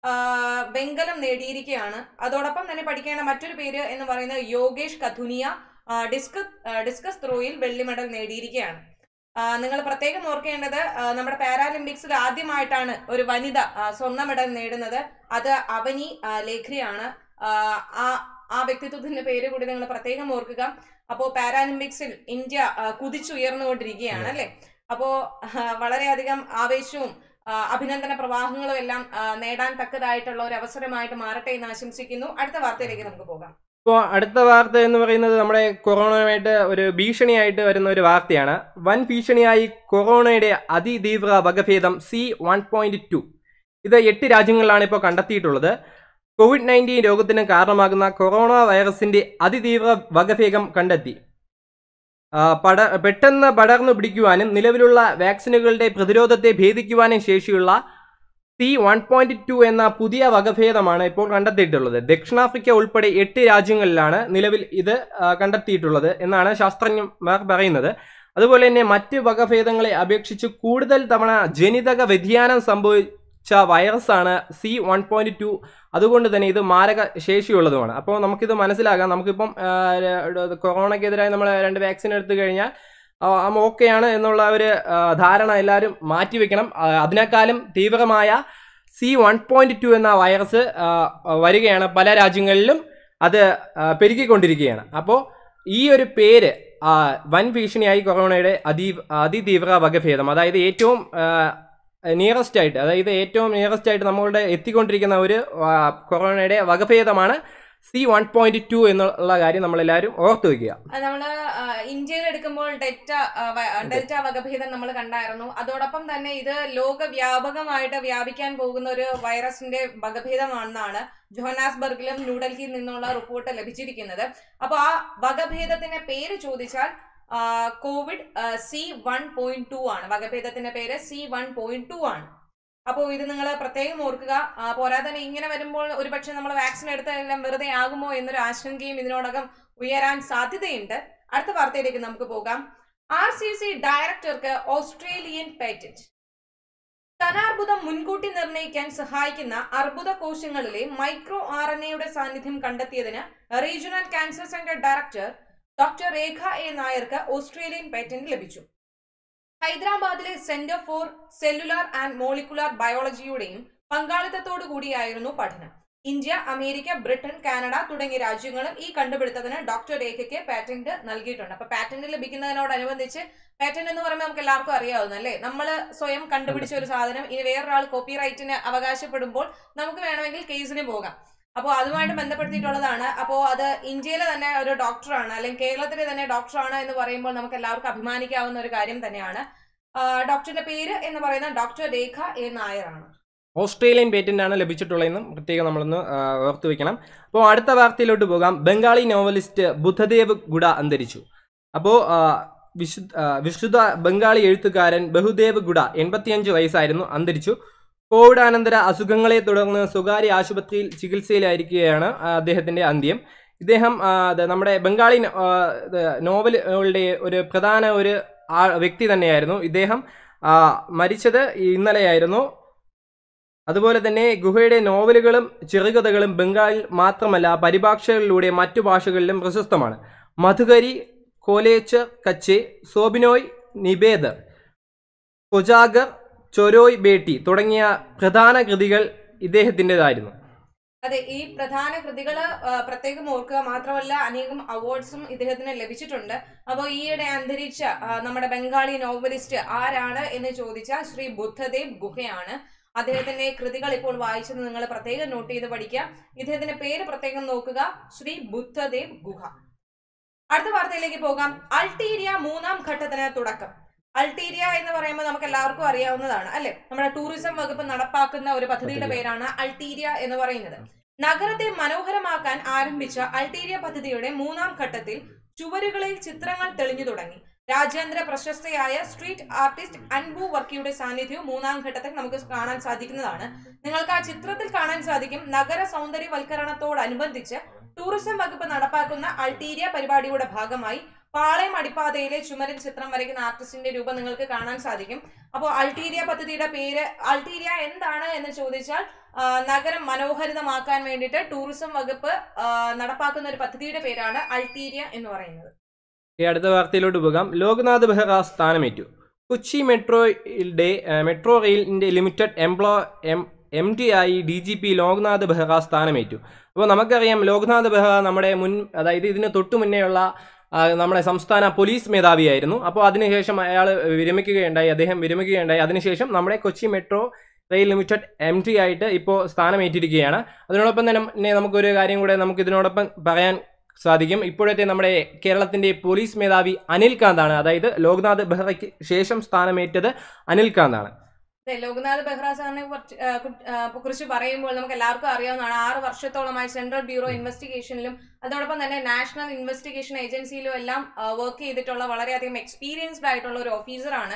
വെങ്കലം നേടിയിരിക്കുകയാണ്. അതോടൊപ്പം തന്നെ പഠിക്കേണ്ട മറ്റൊരു പേര് എന്ന് പറയുന്നത് യോഗേഷ് കഥുനിയ ഡിസ്കസ് ഡിസ്കസ് ത്രോയിൽ വെള്ളി മെഡൽ നേടിയിരിക്കുകയാണ്. നിങ്ങൾ പ്രത്യേകം ഓർക്കേണ്ടത് നമ്മുടെ പാരാലിമ്പിക്സിൽ ആദ്യമായിട്ടാണ് ഒരു വനിത സ്വർണ്ണ മെഡൽ നേടുന്നത്. അത് അവനി ലേഖ്നയാണ്. ആ ആ വ്യക്തിത്വത്തിന്റെ പേര് കൂടി നിങ്ങൾ പ്രത്യേകം ഓർക്കുക. അപ്പോൾ പാരാലിമ്പിക്സിൽ ഇന്ത്യ കുതിച്ചുയർന്നുകൊണ്ടിരിക്കുകയാണ് അല്ലെ. അപ്പോൾ വളരെയധികം ആവേശവും അഭിനന്ദന പ്രവാഹങ്ങളും എല്ലാം നേടാൻ തക്കതായിട്ടുള്ള ഒരു അവസരമായിട്ട് മാറട്ടെ എന്ന് ആശംസിക്കുന്നു. അടുത്ത വാർത്തയിലേക്ക് നമുക്ക് പോകാം. ഇപ്പോൾ അടുത്ത വാർത്ത എന്ന് പറയുന്നത് നമ്മുടെ കൊറോണയുമായിട്ട് ഒരു ഭീഷണിയായിട്ട് വരുന്ന ഒരു വാർത്തയാണ്. വൻ ഭീഷണിയായി കൊറോണയുടെ അതിതീവ്ര വകഭേദം സി വൺ പോയിന്റ് ടു. ഇത് എട്ട് രാജ്യങ്ങളിലാണ് ഇപ്പോൾ കണ്ടെത്തിയിട്ടുള്ളത്. കോവിഡ് നയൻറ്റീൻ രോഗത്തിന് കാരണമാകുന്ന കൊറോണ വൈറസിന്റെ അതിതീവ്ര വകഭേദം കണ്ടെത്തി. പട പെട്ടെന്ന് പടർന്നു പിടിക്കുവാനും നിലവിലുള്ള വാക്സിനുകളുടെ പ്രതിരോധത്തെ ഭേദിക്കുവാനും ശേഷിയുള്ള സി വൺ പോയിന്റ് ടു എന്ന പുതിയ വകഭേദമാണ് ഇപ്പോൾ കണ്ടെത്തിയിട്ടുള്ളത്. ദക്ഷിണാഫ്രിക്ക ഉൾപ്പെടെ എട്ട് രാജ്യങ്ങളിലാണ് നിലവിൽ ഇത് കണ്ടെത്തിയിട്ടുള്ളത് എന്നാണ് ശാസ്ത്രജ്ഞന്മാർ പറയുന്നത്. അതുപോലെ തന്നെ മറ്റ് വകഭേദങ്ങളെ അപേക്ഷിച്ച് കൂടുതൽ തവണ ജനിതക വ്യതിയാനം സംഭവിച്ച വൈറസാണ് സി വൺ പോയിന്റ് ടു. അതുകൊണ്ട് തന്നെ ഇത് മാരക ശേഷിയുള്ളതുമാണ്. അപ്പോൾ നമുക്കിത് മനസ്സിലാക്കാം. നമുക്കിപ്പം കൊറോണയ്ക്കെതിരായി നമ്മൾ രണ്ട് വാക്സിൻ എടുത്തു കഴിഞ്ഞാൽ ഓക്കെയാണ് എന്നുള്ള ഒരു ധാരണ എല്ലാവരും മാറ്റിവെക്കണം. അതിനേക്കാളും തീവ്രമായ സി വൺ പോയിന്റ് ടു എന്ന വൈറസ് വരികയാണ്. പല രാജ്യങ്ങളിലും അത് പെരുകിക്കൊണ്ടിരിക്കുകയാണ്. അപ്പോൾ ഈ ഒരു പേര് വൻ ഭീഷണിയായി കൊറോണയുടെ അതി അതിതീവ്ര വകഭേദം, അതായത് ഏറ്റവും നിയറസ്റ്റ് ആയിട്ട് അതായത് ഏറ്റവും നിയറസ്റ്റ് ആയിട്ട് നമ്മളുടെ എത്തിക്കൊണ്ടിരിക്കുന്ന ഒരു കൊറോണയുടെ വകഭേദമാണ് സി വൺ പോയിന്റ് ടു എന്നുള്ള കാര്യം നമ്മളെല്ലാവരും ഓർത്തു വയ്ക്കുക. നമ്മള് ഇന്ത്യയിൽ എടുക്കുമ്പോൾ ഡെൽറ്റ ഡെൽറ്റ വകഭേദം നമ്മൾ കണ്ടായിരുന്നു. അതോടൊപ്പം തന്നെ ഇത് ലോകവ്യാപകമായിട്ട് വ്യാപിക്കാൻ പോകുന്ന ഒരു വൈറസിന്റെ വകഭേദമാണെന്നാണ് ജോഹന്നാസ്ബർഗിലും ന്യൂഡൽഹിയിൽ നിന്നുള്ള റിപ്പോർട്ട് ലഭിച്ചിരിക്കുന്നത്. അപ്പൊ ആ വകഭേദത്തിന്റെ പേര് ചോദിച്ചാൽ Covid C one point two ആണ്. വകഭേദത്തിന്റെ പേര് സി വൺ പോയിന്റ് ടു ആണ്. അപ്പോൾ ഇത് നിങ്ങൾ പ്രത്യേകം ഓർക്കുക. പോരാതെ തന്നെ ഇങ്ങനെ വരുമ്പോൾ ഒരുപക്ഷെ നമ്മൾ വാക്സിൻ എടുത്തതെല്ലാം വെറുതെ ആകുമോ എന്നൊരു ആശങ്കയും ഇതിനോടകം ഉയരാൻ സാധ്യതയുണ്ട്. അടുത്ത വാർത്തയിലേക്ക് നമുക്ക് പോകാം. ആർ സി സി ഡയറക്ടർക്ക് ഓസ്ട്രേലിയൻ പേറ്റന്റ്. സ്തനാർബുദം മുൻകൂട്ടി നിർണ്ണയിക്കാൻ സഹായിക്കുന്ന അർബുദ കോശങ്ങളിലെ മൈക്രോ ആർ എൻ എയുടെ സാന്നിധ്യം കണ്ടെത്തിയതിന് regional cancer centre director doctor Rekha A നായർക്ക് ഓസ്ട്രേലിയൻ പേറ്റന്റ് ലഭിച്ചു. ഹൈദരാബാദിലെ centre for cellular and molecular ബയോളജിയുടെയും പങ്കാളിത്തത്തോടു കൂടിയായിരുന്നു പഠനം. ഇന്ത്യ, അമേരിക്ക, ബ്രിട്ടൻ, കാനഡ തുടങ്ങിയ രാജ്യങ്ങളും ഈ കണ്ടുപിടുത്തത്തിന് ഡോക്ടർ രേഖയ്ക്ക് പാറ്റന്റ് നൽകിയിട്ടുണ്ട്. അപ്പൊ പാറ്റന്റ് ലഭിക്കുന്നതിനോടനുബന്ധിച്ച്, പാറ്റന്റ് എന്ന് പറയുമ്പോൾ നമുക്ക് എല്ലാവർക്കും അറിയാവുന്ന അല്ലേ, നമ്മൾ സ്വയം കണ്ടുപിടിച്ച ഒരു സാധനം ഇനി വേറൊരാൾ കോപ്പിറൈറ്റിന് അവകാശപ്പെടുമ്പോൾ നമുക്ക് വേണമെങ്കിൽ കേസിന് പോകാം. അപ്പോൾ അതുമായിട്ട് ബന്ധപ്പെടുത്തിയിട്ടുള്ളതാണ്. അപ്പോൾ അത് ഇന്ത്യയിലെ തന്നെ ഒരു ഡോക്ടറാണ്, അല്ലെങ്കിൽ കേരളത്തിലെ തന്നെ ഡോക്ടറാണ് എന്ന് പറയുമ്പോൾ നമുക്ക് എല്ലാവർക്കും അഭിമാനിക്കാവുന്ന ഒരു കാര്യം തന്നെയാണ്. ഡോക്ടറുടെ പേര് എന്ന് പറയുന്നത് ഡോക്ടർ രേഖ എ നായരാണ്. ഓസ്ട്രേലിയൻ പേറ്റന്റ് ആണ് ലഭിച്ചിട്ടുള്ളതെന്നും പ്രത്യേകം നമ്മളൊന്ന് ഓർത്തു വെക്കണം. അപ്പോൾ അടുത്ത വാർത്തയിലോട്ട് പോകാം. ബംഗാളി നോവലിസ്റ്റ് ബുദ്ധദേവ് ഗുഡ അന്തരിച്ചു. അപ്പോൾ വിശുദ്ധ വിശുദ്ധ ബംഗാളി എഴുത്തുകാരൻ ബഹുദേവ് ഗുഡ എൺപത്തിയഞ്ച് വയസ്സായിരുന്നു, അന്തരിച്ചു. കോവിഡാനന്തര അസുഖങ്ങളെ തുടർന്ന് സ്വകാര്യ ആശുപത്രിയിൽ ചികിത്സയിലായിരിക്കുകയാണ് അദ്ദേഹത്തിൻ്റെ അന്ത്യം. ഇദ്ദേഹം നമ്മുടെ ബംഗാളി നോവലുകളുടെ ഒരു പ്രധാന ഒരു വ്യക്തി തന്നെയായിരുന്നു. ഇദ്ദേഹം മരിച്ചത് ഇന്നലെയായിരുന്നു. അതുപോലെ തന്നെ ഗുഹയുടെ നോവലുകളും ചെറുകഥകളും ബംഗാളിൽ മാത്രമല്ല പരിഭാഷകളിലൂടെ മറ്റു ഭാഷകളിലും പ്രശസ്തമാണ്. മധുകരി, കോലേച്ചർ കച്ചെ, സോബിനോയ് നിബേദർ, കൊജാഗർ, ചൊരോയ് ബേട്ടി തുടങ്ങിയ പ്രധാന കൃതികൾ ഇദ്ദേഹത്തിൻ്റെതായിരുന്നു. അതെ, ഈ പ്രധാന കൃതികള് പ്രത്യേകം ഓർക്കുക. മാത്രമല്ല അനേകം അവാർഡ്സും ഇദ്ദേഹത്തിന് ലഭിച്ചിട്ടുണ്ട്. അപ്പോൾ ഈയിടെ അന്തരിച്ച നമ്മുടെ ബംഗാളി നോവലിസ്റ്റ് ആരാണ് എന്ന് ചോദിച്ചാൽ ശ്രീ ബുദ്ധദേവ് ഗുഹയാണ്. അദ്ദേഹത്തിന്റെ കൃതികൾ ഇപ്പോൾ വായിച്ചത് നിങ്ങൾ പ്രത്യേകം നോട്ട് ചെയ്ത് പഠിക്കുക. ഇദ്ദേഹത്തിന്റെ പേര് പ്രത്യേകം നോക്കുക, ശ്രീ ബുദ്ധദേവ് ഗുഹ. അടുത്ത വാർത്തയിലേക്ക് പോകാം. അൾട്ടീരിയ മൂന്നാം ഘട്ടത്തിന് തുടക്കം. അൾട്ടീരിയ എന്ന് പറയുമ്പോൾ നമുക്ക് എല്ലാവർക്കും അറിയാവുന്നതാണ് അല്ലെ, നമ്മുടെ ടൂറിസം വകുപ്പ് നടപ്പാക്കുന്ന ഒരു പദ്ധതിയുടെ പേരാണ് അൾട്ടീരിയ എന്ന് പറയുന്നത്. നഗരത്തെ മനോഹരമാക്കാൻ ആരംഭിച്ച അൾട്ടീരിയ പദ്ധതിയുടെ മൂന്നാം ഘട്ടത്തിൽ ചുവരുകളിൽ ചിത്രങ്ങൾ തെളിഞ്ഞു തുടങ്ങി. രാജ്യാന്തര പ്രശസ്തയായ സ്ട്രീറ്റ് ആർട്ടിസ്റ്റ് അൻബു വർക്കിയുടെ സാന്നിധ്യവും മൂന്നാം ഘട്ടത്തിൽ നമുക്ക് കാണാൻ സാധിക്കുന്നതാണ്. നിങ്ങൾക്ക് ആ ചിത്രത്തിൽ കാണാൻ സാധിക്കും. നഗര സൗന്ദര്യവൽക്കരണത്തോടനുബന്ധിച്ച് ടൂറിസം വകുപ്പ് നടപ്പാക്കുന്ന അൾട്ടീരിയ പരിപാടിയുടെ ഭാഗമായി പാളയം അടിപ്പാതയിലെ ചുമരിൽ ചിത്രം വരയ്ക്കുന്ന ആർട്ടിസ്റ്റിന്റെ രൂപം നിങ്ങൾക്ക് കാണാൻ സാധിക്കും. അപ്പോൾ അൾട്ടീരിയ പദ്ധതിയുടെ പേര്, അൾട്ടീരിയ എന്താണ് എന്ന് ചോദിച്ചാൽ നഗരം മനോഹരിതമാക്കാൻ വേണ്ടിയിട്ട് ടൂറിസം വകുപ്പ് നടപ്പാക്കുന്ന ഒരു പദ്ധതിയുടെ പേരാണ് അൾട്ടീരിയ എന്ന് പറയുന്നത്. അടുത്ത വാർത്തയിലോട്ട് പോകാം. ലോക്നാഥ് ബെഹ്റ സ്ഥാനമേറ്റു. കൊച്ചി മെട്രോയുടെ മെട്രോ റെയിലിൻ്റെ ലിമിറ്റഡ് എംപ്ലോ എം എം ടി ആയി D G P Loknath Behra സ്ഥാനമേറ്റു. അപ്പോൾ നമുക്കറിയാം ലോക്നാഥ് ബെഹ്റ നമ്മുടെ മുൻ അതായത് ഇതിന് തൊട്ടു മുന്നേയുള്ള നമ്മുടെ സംസ്ഥാന പോലീസ് മേധാവിയായിരുന്നു. അപ്പോൾ അതിനുശേഷം അയാൾ വിരമിക്കുകയുണ്ടായി അദ്ദേഹം വിരമിക്കുകയുണ്ടായി അതിനുശേഷം നമ്മുടെ Kochi metro rail limited M T ആയിട്ട് ഇപ്പോൾ സ്ഥാനമേറ്റിരിക്കുകയാണ്. അതിനോടൊപ്പം തന്നെ നമുക്കൊരു കാര്യം കൂടെ നമുക്ക് ഇതിനോടൊപ്പം പറയാൻ സാധിക്കും. ഇപ്പോഴത്തെ നമ്മുടെ കേരളത്തിൻ്റെ പോലീസ് മേധാവി അനിൽകാന്താണ്. അതായത് ലോക്നാഥ് ബെഹ്റയ്ക്ക് ശേഷം സ്ഥാനമേറ്റത് അനിൽകാന്താണ്. ലോക്നാഥ് ബെഹ്റ സാറിനെ കുറിച്ച് പറയുമ്പോൾ നമുക്ക് എല്ലാവർക്കും അറിയാവുന്നതാണ്. ആറ് വർഷത്തോളമായി സെൻട്രൽ ബ്യൂറോ ഇൻവെസ്റ്റിഗേഷനിലും അതോടൊപ്പം തന്നെ നാഷണൽ ഇൻവെസ്റ്റിഗേഷൻ ഏജൻസിയിലും എല്ലാം വർക്ക് ചെയ്തിട്ടുള്ള വളരെയധികം എക്സ്പീരിയൻസ്ഡ് ആയിട്ടുള്ള ഒരു ഓഫീസറാണ്.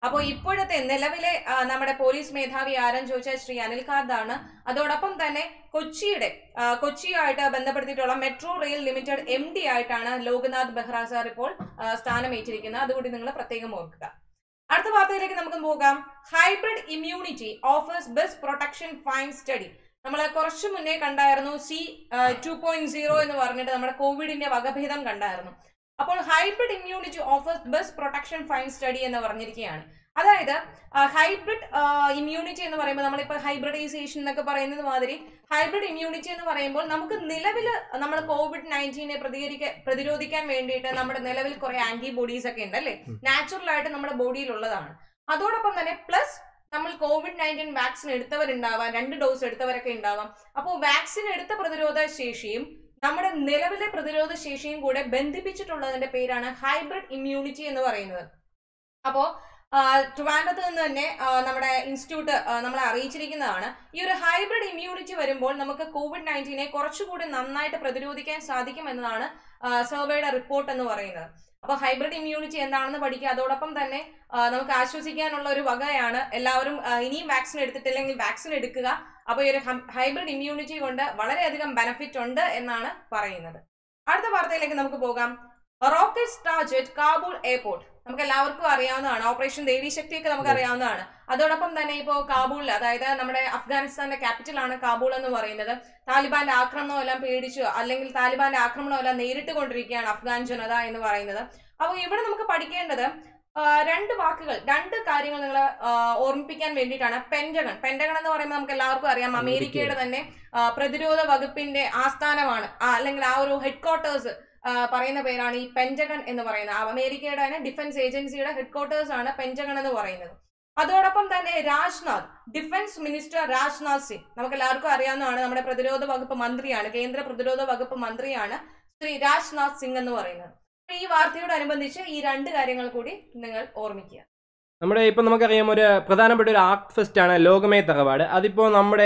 അപ്പോൾ ഇപ്പോഴത്തെ നിലവിലെ നമ്മുടെ പോലീസ് മേധാവി ആരെന്ന് ചോദിച്ചാൽ ശ്രീ അനിൽ കാന്താണ്. അതോടൊപ്പം തന്നെ കൊച്ചിയുടെ കൊച്ചിയുമായിട്ട് ബന്ധപ്പെടുത്തിയിട്ടുള്ള metro rail limited M D ആയിട്ടാണ് ലോക്നാഥ് ബെഹ്റ സാർ ഇപ്പോൾ സ്ഥാനമേറ്റിരിക്കുന്നത്. അതുകൂടി നിങ്ങൾ പ്രത്യേകം ഓർക്കുക. അടുത്ത വാർത്തയിലേക്ക് നമുക്ക് പോകാം. Hybrid immunity offers best protection fine study. നമ്മൾ കുറച്ചു മുന്നേ കണ്ടായിരുന്നു സി ടു പോയിന്റ് സീറോ എന്ന് പറഞ്ഞിട്ട് നമ്മുടെ കോവിഡിന്റെ വകഭേദം കണ്ടായിരുന്നു. അപ്പോൾ hybrid immunity offers best protection fine study എന്ന് പറഞ്ഞിരിക്കുകയാണ്. അതായത് ഹൈബ്രിഡ് ഇമ്മ്യൂണിറ്റി എന്ന് പറയുമ്പോൾ നമ്മളിപ്പോൾ ഹൈബ്രിഡൈസേഷൻ എന്നൊക്കെ പറയുന്നത് മാതിരി ഹൈബ്രിഡ് ഇമ്മ്യൂണിറ്റി എന്ന് പറയുമ്പോൾ നമുക്ക് നിലവിൽ നമ്മൾ കോവിഡ് നയൻറ്റീനെ പ്രതികരിക്കാൻ പ്രതിരോധിക്കാൻ വേണ്ടിയിട്ട് നമ്മുടെ നിലവിൽ കുറെ ആന്റിബോഡീസ് ഒക്കെ ഉണ്ട് അല്ലേ, നാച്ചുറൽ ആയിട്ട് നമ്മുടെ ബോഡിയിൽ ഉള്ളതാണ്. അതോടൊപ്പം തന്നെ പ്ലസ് നമ്മൾ കോവിഡ് നയൻറ്റീൻ വാക്സിൻ എടുത്തവരുണ്ടാവാം, രണ്ട് ഡോസ് എടുത്തവരൊക്കെ ഉണ്ടാവാം. അപ്പോൾ വാക്സിൻ എടുത്ത പ്രതിരോധ ശേഷിയും നമ്മുടെ നിലവിലെ പ്രതിരോധ ശേഷിയും കൂടെ ബന്ധിപ്പിച്ചിട്ടുള്ളതിന്റെ പേരാണ് ഹൈബ്രിഡ് ഇമ്മ്യൂണിറ്റി എന്ന് പറയുന്നത്. അപ്പോ ട്രിവാൻഡ്രത്ത് നിന്ന് തന്നെ നമ്മുടെ ഇൻസ്റ്റിറ്റ്യൂട്ട് നമ്മളെ അറിയിച്ചിരിക്കുന്നതാണ്, ഈ ഒരു ഹൈബ്രിഡ് ഇമ്മ്യൂണിറ്റി വരുമ്പോൾ നമുക്ക് കോവിഡ് നയൻറ്റീനെ കുറച്ചുകൂടി നന്നായിട്ട് പ്രതിരോധിക്കാൻ സാധിക്കും എന്നതാണ് സർവേയുടെ റിപ്പോർട്ട് എന്ന് പറയുന്നത്. അപ്പൊ ഹൈബ്രിഡ് ഇമ്മ്യൂണിറ്റി എന്താണെന്ന് പഠിക്കുക. അതോടൊപ്പം തന്നെ നമുക്ക് ആശ്വസിക്കാനുള്ള ഒരു വകയാണ് എല്ലാവരും ഇനിയും വാക്സിൻ എടുത്തിട്ടില്ലെങ്കിൽ വാക്സിൻ എടുക്കുക. അപ്പൊ ഈ ഒരു ഹൈബ്രിഡ് ഇമ്മ്യൂണിറ്റി കൊണ്ട് വളരെയധികം ബെനിഫിറ്റ് ഉണ്ട് എന്നാണ് പറയുന്നത്. അടുത്ത വാർത്തയിലേക്ക് നമുക്ക് പോകാം. Rocket start at Kabul airport. നമുക്ക് എല്ലാവർക്കും അറിയാവുന്നതാണ്. ഓപ്പറേഷൻ ദേവി ശക്തിയൊക്കെ നമുക്ക് അറിയാവുന്നതാണ്. അതോടൊപ്പം തന്നെ ഇപ്പോൾ കാബൂളിൽ, അതായത് നമ്മുടെ അഫ്ഗാനിസ്ഥാന്റെ ക്യാപിറ്റൽ ആണ് കാബൂൾ എന്ന് പറയുന്നത്. താലിബാന്റെ ആക്രമണം എല്ലാം പേടിച്ചു അല്ലെങ്കിൽ താലിബാന്റെ ആക്രമണം എല്ലാം നേരിട്ട് കൊണ്ടിരിക്കുകയാണ് അഫ്ഗാൻ ജനത എന്ന് പറയുന്നത്. അപ്പോൾ ഇവിടെ നമുക്ക് പഠിക്കേണ്ടത് രണ്ട് വാക്കുകൾ, രണ്ട് കാര്യങ്ങൾ നിങ്ങൾ ഓർമ്മിപ്പിക്കാൻ വേണ്ടിയിട്ടാണ്. പെന്റഗൺ. പെന്റഗൺ എന്ന് പറയുമ്പോൾ നമുക്ക് എല്ലാവർക്കും അറിയാം അമേരിക്കയുടെ തന്നെ പ്രതിരോധ വകുപ്പിന്റെ ആസ്ഥാനമാണ്, അല്ലെങ്കിൽ ആ ഒരു ഹെഡ് ക്വാർട്ടേഴ്സ് പറയുന്ന പേരാണ് ഈ പെന്റഗൺ എന്ന് പറയുന്നത്. അമേരിക്കയുടെ തന്നെ ഡിഫൻസ് ഏജൻസിയുടെ ഹെഡ് ക്വാർട്ടേഴ്സ് ആണ് പെന്റഗൺ എന്ന് പറയുന്നത്. അതോടൊപ്പം തന്നെ രാജ്നാഥ്, ഡിഫൻസ് മിനിസ്റ്റർ രാജ്നാഥ് സിംഗ് നമുക്ക് എല്ലാവർക്കും അറിയാവുന്നതാണ്, നമ്മുടെ പ്രതിരോധ വകുപ്പ് മന്ത്രിയാണ്, കേന്ദ്ര പ്രതിരോധ വകുപ്പ് മന്ത്രിയാണ് ശ്രീ രാജ്നാഥ് സിംഗ് എന്ന് പറയുന്നത്. ഈ വാർത്തയോടനുബന്ധിച്ച് ഈ രണ്ട് കാര്യങ്ങൾ കൂടി നിങ്ങൾ ഓർമ്മിക്കുക. നമ്മുടെ ഇപ്പം നമുക്കറിയാം ഒരു പ്രധാനപ്പെട്ട ഒരു ആർട്ട് ഫെസ്റ്റാണ് ലോകമേത്ത് അവാർഡ്. അതിപ്പോൾ നമ്മുടെ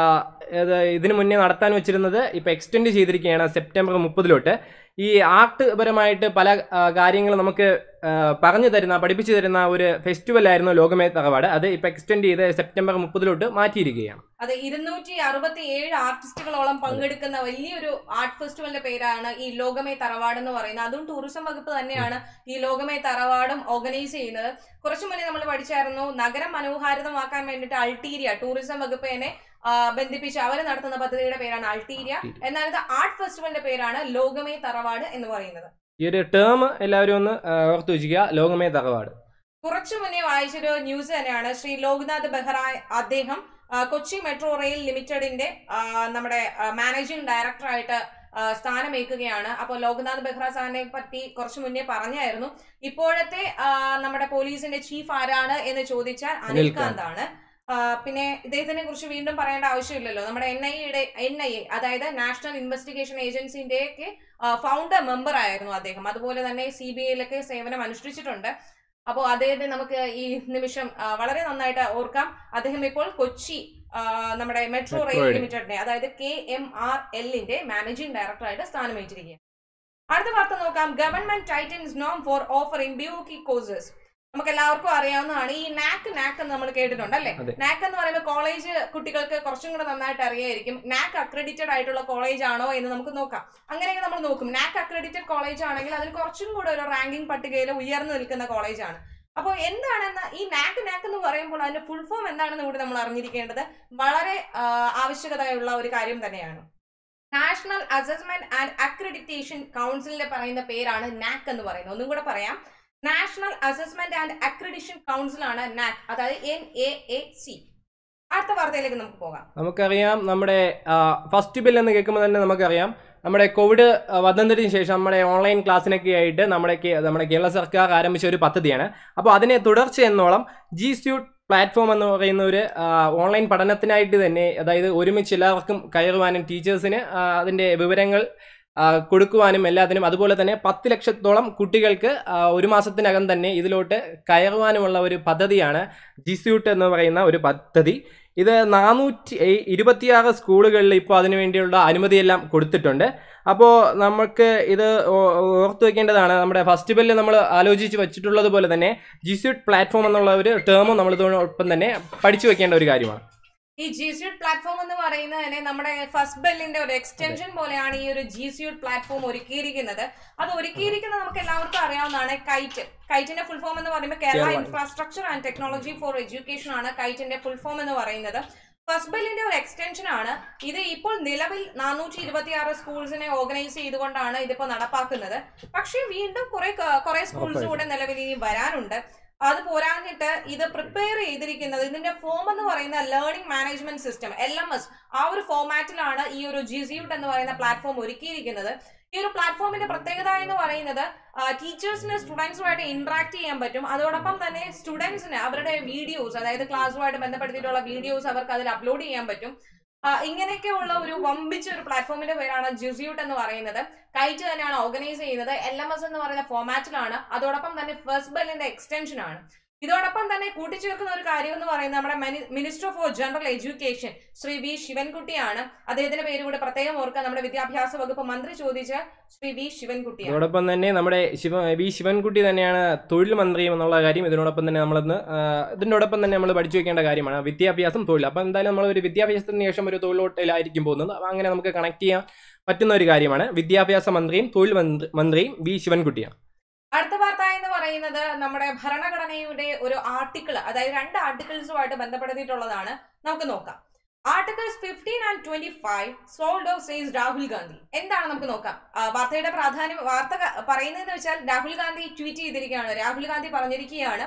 ഇതിനു മുന്നേ നടത്താൻ വെച്ചിരുന്നത് ഇപ്പോൾ എക്സ്റ്റെൻഡ് ചെയ്തിരിക്കുകയാണ് സെപ്റ്റംബർ മുപ്പതിലോട്ട്. ഈ ആർട്ട് പരമായിട്ട് പല കാര്യങ്ങൾ നമുക്ക് പറഞ്ഞു തരുന്ന പഠിപ്പിച്ചു തരുന്ന ഒരു ഫെസ്റ്റിവൽ ആയിരുന്നു ലോകമേത്ത് അവാർഡ്. അത് ഇപ്പൊ എക്സ്റ്റെൻഡ് ചെയ്ത് സെപ്റ്റംബർ മുപ്പതിലോട്ട് മാറ്റിയിരിക്കുകയാണ്. അതെ, ഇരുന്നൂറ്റി അറുപത്തി ഏഴ് ആർട്ടിസ്റ്റുകളോളം പങ്കെടുക്കുന്ന വലിയൊരു ആർട്ട് ഫെസ്റ്റിവലിന്റെ പേരാണ് ഈ ലോകമേത്ത് അവാർഡ് എന്ന് പറയുന്നത്. അതും ടൂറിസം വകുപ്പ് തന്നെയാണ് ഈ ലോകമേത്ത് അവാർഡും ഓർഗനൈസ് ചെയ്യുന്നത്. കുറച്ചു മുന്നേ നമ്മൾ പഠിച്ചായിരുന്നു നഗരം മനോഹാരിതമാക്കാൻ വേണ്ടിയിട്ട് അൾട്ടീരിയ ടൂറിസം വകുപ്പ് തന്നെ ബന്ധിപ്പിച്ച് അവർ നടത്തുന്ന പദ്ധതിയുടെ പേരാണ് അൾട്ടീരിയ. എന്നാൽ ഇത് ആർട്ട് ഫെസ്റ്റിവലിന്റെ പേരാണ് ലോകമേത്ത് അവാർഡ് എന്ന് പറയുന്നത്. ഈ ഒരു ടേം എല്ലാവരും ഒന്ന് ഓർത്തു വെച്ചിരിക്കുക, ലോകമേത്ത് അവാർഡ്. കുറച്ചു മുന്നേ വായിച്ചൊരു ന്യൂസ് തന്നെയാണ്. ശ്രീ ലോക്നാഥ് ബെഹ്റ അദ്ദേഹം കൊച്ചി മെട്രോ റെയിൽ ലിമിറ്റഡിന്റെ നമ്മുടെ മാനേജിംഗ് ഡയറക്ടറായിട്ട് സ്ഥാനമേൽക്കുകയാണ്. അപ്പോൾ ലോക്നാഥ് ബെഹ്റ സാറിനെ പറ്റി കുറച്ചു മുന്നേ പറഞ്ഞായിരുന്നു. ഇപ്പോഴത്തെ നമ്മുടെ പോലീസിന്റെ ചീഫ് ആരാണ് എന്ന് ചോദിച്ചാൽ അനിൽകാന്ത് ആണ്. പിന്നെ ഇദ്ദേഹത്തിനെ കുറിച്ച് വീണ്ടും പറയേണ്ട ആവശ്യമില്ലല്ലോ. നമ്മുടെ എൻ ഐ എയുടെ എൻ ഐ എ അതായത് നാഷണൽ ഇൻവെസ്റ്റിഗേഷൻ ഏജൻസിന്റെ ഒക്കെ ഫൗണ്ടർ മെമ്പർ ആയിരുന്നു അദ്ദേഹം. അതുപോലെ തന്നെ സി ബി ഐയിലൊക്കെ സേവനം അനുഷ്ഠിച്ചിട്ടുണ്ട്. അപ്പോൾ അദ്ദേഹത്തെ നമുക്ക് ഈ നിമിഷം വളരെ നന്നായിട്ട് ഓർക്കാം. അദ്ദേഹം ഇപ്പോൾ കൊച്ചി നമ്മുടെ മെട്രോ റെയിൽ ലിമിറ്റഡിന്റെ അതായത് കെ എം ആർ എല്ലിന്റെ മാനേജിംഗ് ഡയറക്ടറായിട്ട് സ്ഥാനമേറ്റിരിക്കുകയാണ്. അടുത്ത വാർത്ത നോക്കാം. ഗവൺമെന്റ് ടൈറ്റൻസ് നോം ഫോർ ഓഫറിംഗ് ബ്യൂക്കി കോഴ്സസ്. നമുക്ക് എല്ലാവർക്കും അറിയാവുന്നതാണ് ഈ നാക്ക് നാക്ക് എന്ന് നമ്മൾ കേട്ടിട്ടുണ്ട് അല്ലെ. നാക്ക് എന്ന് പറയുമ്പോൾ കോളേജ് കുട്ടികൾക്ക് കുറച്ചും കൂടെ നന്നായിട്ട് അറിയായിരിക്കും. നാക്ക് അക്രഡിറ്റഡ് ആയിട്ടുള്ള കോളേജ് ആണോ എന്ന് നമുക്ക് നോക്കാം. അങ്ങനെയൊക്കെ നമ്മൾ നോക്കും. നാക്ക് അക്രഡിറ്റഡ് കോളേജ് ആണെങ്കിൽ അതിൽ കുറച്ചും കൂടെ ഒരു റാങ്കിംഗ് പട്ടികയിൽ ഉയർന്നു നിൽക്കുന്ന കോളേജാണ്. അപ്പോൾ എന്താണെന്ന് ഈ നാക്ക് നാക്ക് എന്ന് പറയുമ്പോൾ അതിന്റെ ഫുൾ ഫോം എന്താണെന്ന് കൂടി നമ്മൾ അറിഞ്ഞിരിക്കേണ്ടത് വളരെ ആവശ്യകതയുള്ള ഒരു കാര്യം തന്നെയാണ്. നാഷണൽ അസസ്മെന്റ് ആൻഡ് അക്രഡിറ്റേഷൻ കൗൺസിലിന്റെ പറയുന്ന പേരാണ് നാക്ക് എന്ന് പറയുന്നത്. ഒന്നും കൂടെ പറയാം, national assessment and accreditation council ആണ് നാക്ക്, അതായത് എൻ എ എ സി. അടുത്ത വാർത്തയിലേക്ക് നമുക്ക് പോകാം. നമുക്കറിയാം നമ്മുടെ ഫസ്റ്റ് ബിൽ എന്ന് കേൾക്കുമ്പോൾ തന്നെ നമുക്കറിയാം നമ്മുടെ കോവിഡ് വന്നതിന് ശേഷം നമ്മുടെ ഓൺലൈൻ ക്ലാസ്സിനൊക്കെ ആയിട്ട് നമ്മുടെ നമ്മുടെ കേരള സർക്കാർ ആരംഭിച്ച ഒരു പദ്ധതിയാണ്. അപ്പോൾ അതിനെ തുടർച്ച എന്നോളം ജി സ്യൂട്ട് പ്ലാറ്റ്ഫോം എന്ന് പറയുന്ന ഒരു ഓൺലൈൻ പഠനത്തിനായിട്ട് തന്നെ, അതായത് ഒരുമിച്ച് എല്ലാവർക്കും കയറുവാനും ടീച്ചേഴ്സിന് അതിൻ്റെ വിവരങ്ങൾ കൊടുക്കുവാനും എല്ലാത്തിനും, അതുപോലെ തന്നെ പത്ത് ലക്ഷത്തോളം കുട്ടികൾക്ക് ഒരു മാസത്തിനകം തന്നെ ഇതിലോട്ട് കയറുവാനുമുള്ള ഒരു പദ്ധതിയാണ് ജി സ്യൂട്ട് എന്ന് പറയുന്ന ഒരു പദ്ധതി. ഇത് നാനൂറ്റി ഇരുപത്തിയാറ് സ്കൂളുകളിൽ ഇപ്പോൾ അതിനു വേണ്ടിയുള്ള അനുമതിയെല്ലാം കൊടുത്തിട്ടുണ്ട്. അപ്പോൾ നമുക്ക് ഇത് ഓർത്തു വെക്കേണ്ടതാണ്. നമ്മുടെ ഫസ്റ്റ് ബില്ല് നമ്മൾ ആലോചിച്ച് വെച്ചിട്ടുള്ളത് പോലെ തന്നെ ജി സ്യൂട്ട് പ്ലാറ്റ്ഫോം എന്നുള്ള ഒരു ടേമും നമ്മൾ ഇതോടൊപ്പം തന്നെ പഠിച്ചു വെക്കേണ്ട ഒരു കാര്യമാണ്. ഈ ജി സ്യൂട്ട് പ്ലാറ്റ്ഫോം എന്ന് പറയുന്നത് തന്നെ നമ്മുടെ ഫസ്റ്റ് ബെല്ലിന്റെ ഒരു എക്സ്റ്റൻഷൻ പോലെയാണ് ഈ ഒരു ജി സ്യൂട്ട് പ്ലാറ്റ്ഫോം ഒരുക്കിയിരിക്കുന്നത്. അത് ഒരുക്കിയിരിക്കുന്നത് നമുക്ക് എല്ലാവർക്കും അറിയാവുന്നതാണ് കൈറ്റ്. കൈറ്റിന്റെ ഫുൾ ഫോം എന്ന് പറയുമ്പോൾ Kerala infrastructure and technology for education ആണ് കൈറ്റിന്റെ ഫുൾ ഫോം എന്ന് പറയുന്നത്. ഫസ്റ്റ് ബെല്ലിന്റെ ഒരു എക്സ്റ്റൻഷൻ ആണ് ഇത്. ഇപ്പോൾ നിലവിൽ നാനൂറ്റി ഇരുപത്തി ആറ് സ്കൂൾസിനെ ഓർഗനൈസ് ചെയ്തുകൊണ്ടാണ് ഇതിപ്പോ നടപ്പാക്കുന്നത്. പക്ഷേ വീണ്ടും കുറെ കുറെ സ്കൂൾസ് കൂടെ നിലവിൽ ഇനി വരാനുണ്ട്. അത് പോരാഞ്ഞിട്ട് ഇത് പ്രിപ്പയർ ചെയ്തിരിക്കുന്നത് ഇതിന്റെ ഫോം എന്ന് പറയുന്ന learning management system L M S ആ ഒരു ഫോമാറ്റിലാണ് ഈ ഒരു ജി സ്യൂട്ട് എന്ന് പറയുന്ന പ്ലാറ്റ്ഫോം ഒരുക്കിയിരിക്കുന്നത്. ഈ ഒരു പ്ലാറ്റ്ഫോമിന്റെ പ്രത്യേകത എന്ന് പറയുന്നത് ടീച്ചേഴ്സിന് സ്റ്റുഡൻസുമായിട്ട് ഇന്ററാക്ട് ചെയ്യാൻ പറ്റും. അതോടൊപ്പം തന്നെ സ്റ്റുഡൻസിന് അവരുടെ വീഡിയോസ്, അതായത് ക്ലാസ്സുമായിട്ട് ബന്ധപ്പെടുത്തിയിട്ടുള്ള വീഡിയോസ് അവർക്ക് അതിൽ അപ്ലോഡ് ചെയ്യാൻ പറ്റും. ഇങ്ങനെയൊക്കെയുള്ള ഒരു വമ്പിച്ച ഒരു പ്ലാറ്റ്ഫോമിന്റെ പേരാണ് ജി സ്യൂട്ട് എന്ന് പറയുന്നത്. കൈറ്റ് തന്നെയാണ് ഓർഗനൈസ് ചെയ്യുന്നത്. എൽ എം എസ് എന്ന് പറയുന്ന ഫോമാറ്റിലാണ്. അതോടൊപ്പം തന്നെ ഫസ്റ്റ് ബെല്ലിന്റെ എക്സ്റ്റൻഷൻ ആണ്. ഇതോടൊപ്പം തന്നെ കൂട്ടിച്ചേർക്കുന്ന ഒരു കാര്യം എന്ന് പറയുന്നത് നമ്മുടെ minister for general education Shri V ശിവൻകുട്ടിയാണ്. അദ്ദേഹത്തിന്റെ പേര് കൂടെ പ്രത്യേകം ഓർക്കുക. നമ്മുടെ വിദ്യാഭ്യാസ വകുപ്പ് മന്ത്രി ചോദിച്ച ശ്രീ വി ശിവൻകുട്ടിയാണ്. അതോടൊപ്പം തന്നെ നമ്മുടെ ശിവ വി ശിവൻകുട്ടി തന്നെയാണ് തൊഴിൽ മന്ത്രിയും എന്നുള്ള കാര്യം ഇതിനോടൊപ്പം തന്നെ നമ്മളിന്ന് ഇതിനോടൊപ്പം തന്നെ നമ്മൾ പഠിച്ചു വെക്കേണ്ട കാര്യമാണ്. വിദ്യാഭ്യാസം, തൊഴിൽ. അപ്പം എന്തായാലും നമ്മൾ ഒരു വിദ്യാഭ്യാസത്തിന് ശേഷം ഒരു തൊഴിലോട്ടിലായിരിക്കും പോകുന്നത്. അപ്പം അങ്ങനെ നമുക്ക് കണക്ട് ചെയ്യാൻ പറ്റുന്ന ഒരു കാര്യമാണ്. വിദ്യാഭ്യാസ മന്ത്രിയും തൊഴിൽ മന്ത്രിയും വി ശിവൻകുട്ടിയാണ്. അടുത്ത വാർത്ത എന്ന് പറയുന്നത് നമ്മുടെ ഭരണഘടനയുടെ ഒരു ആർട്ടിക്കിൾ, അതായത് രണ്ട് ആർട്ടിക്കിൾസുമായിട്ട് ബന്ധപ്പെടുത്തിയിട്ടുള്ളതാണ്. നമുക്ക് നോക്കാം. Articles fifteen and twenty five sold off says Rahul Gandhi. എന്താണ് നമുക്ക് നോക്കാം. വാർത്തയുടെ പ്രാധാന്യം വാർത്ത പറയുന്നതെന്ന് വെച്ചാൽ രാഹുൽ ഗാന്ധി ട്വീറ്റ് ചെയ്തിരിക്കുകയാണ്. രാഹുൽ ഗാന്ധി പറഞ്ഞിരിക്കുകയാണ്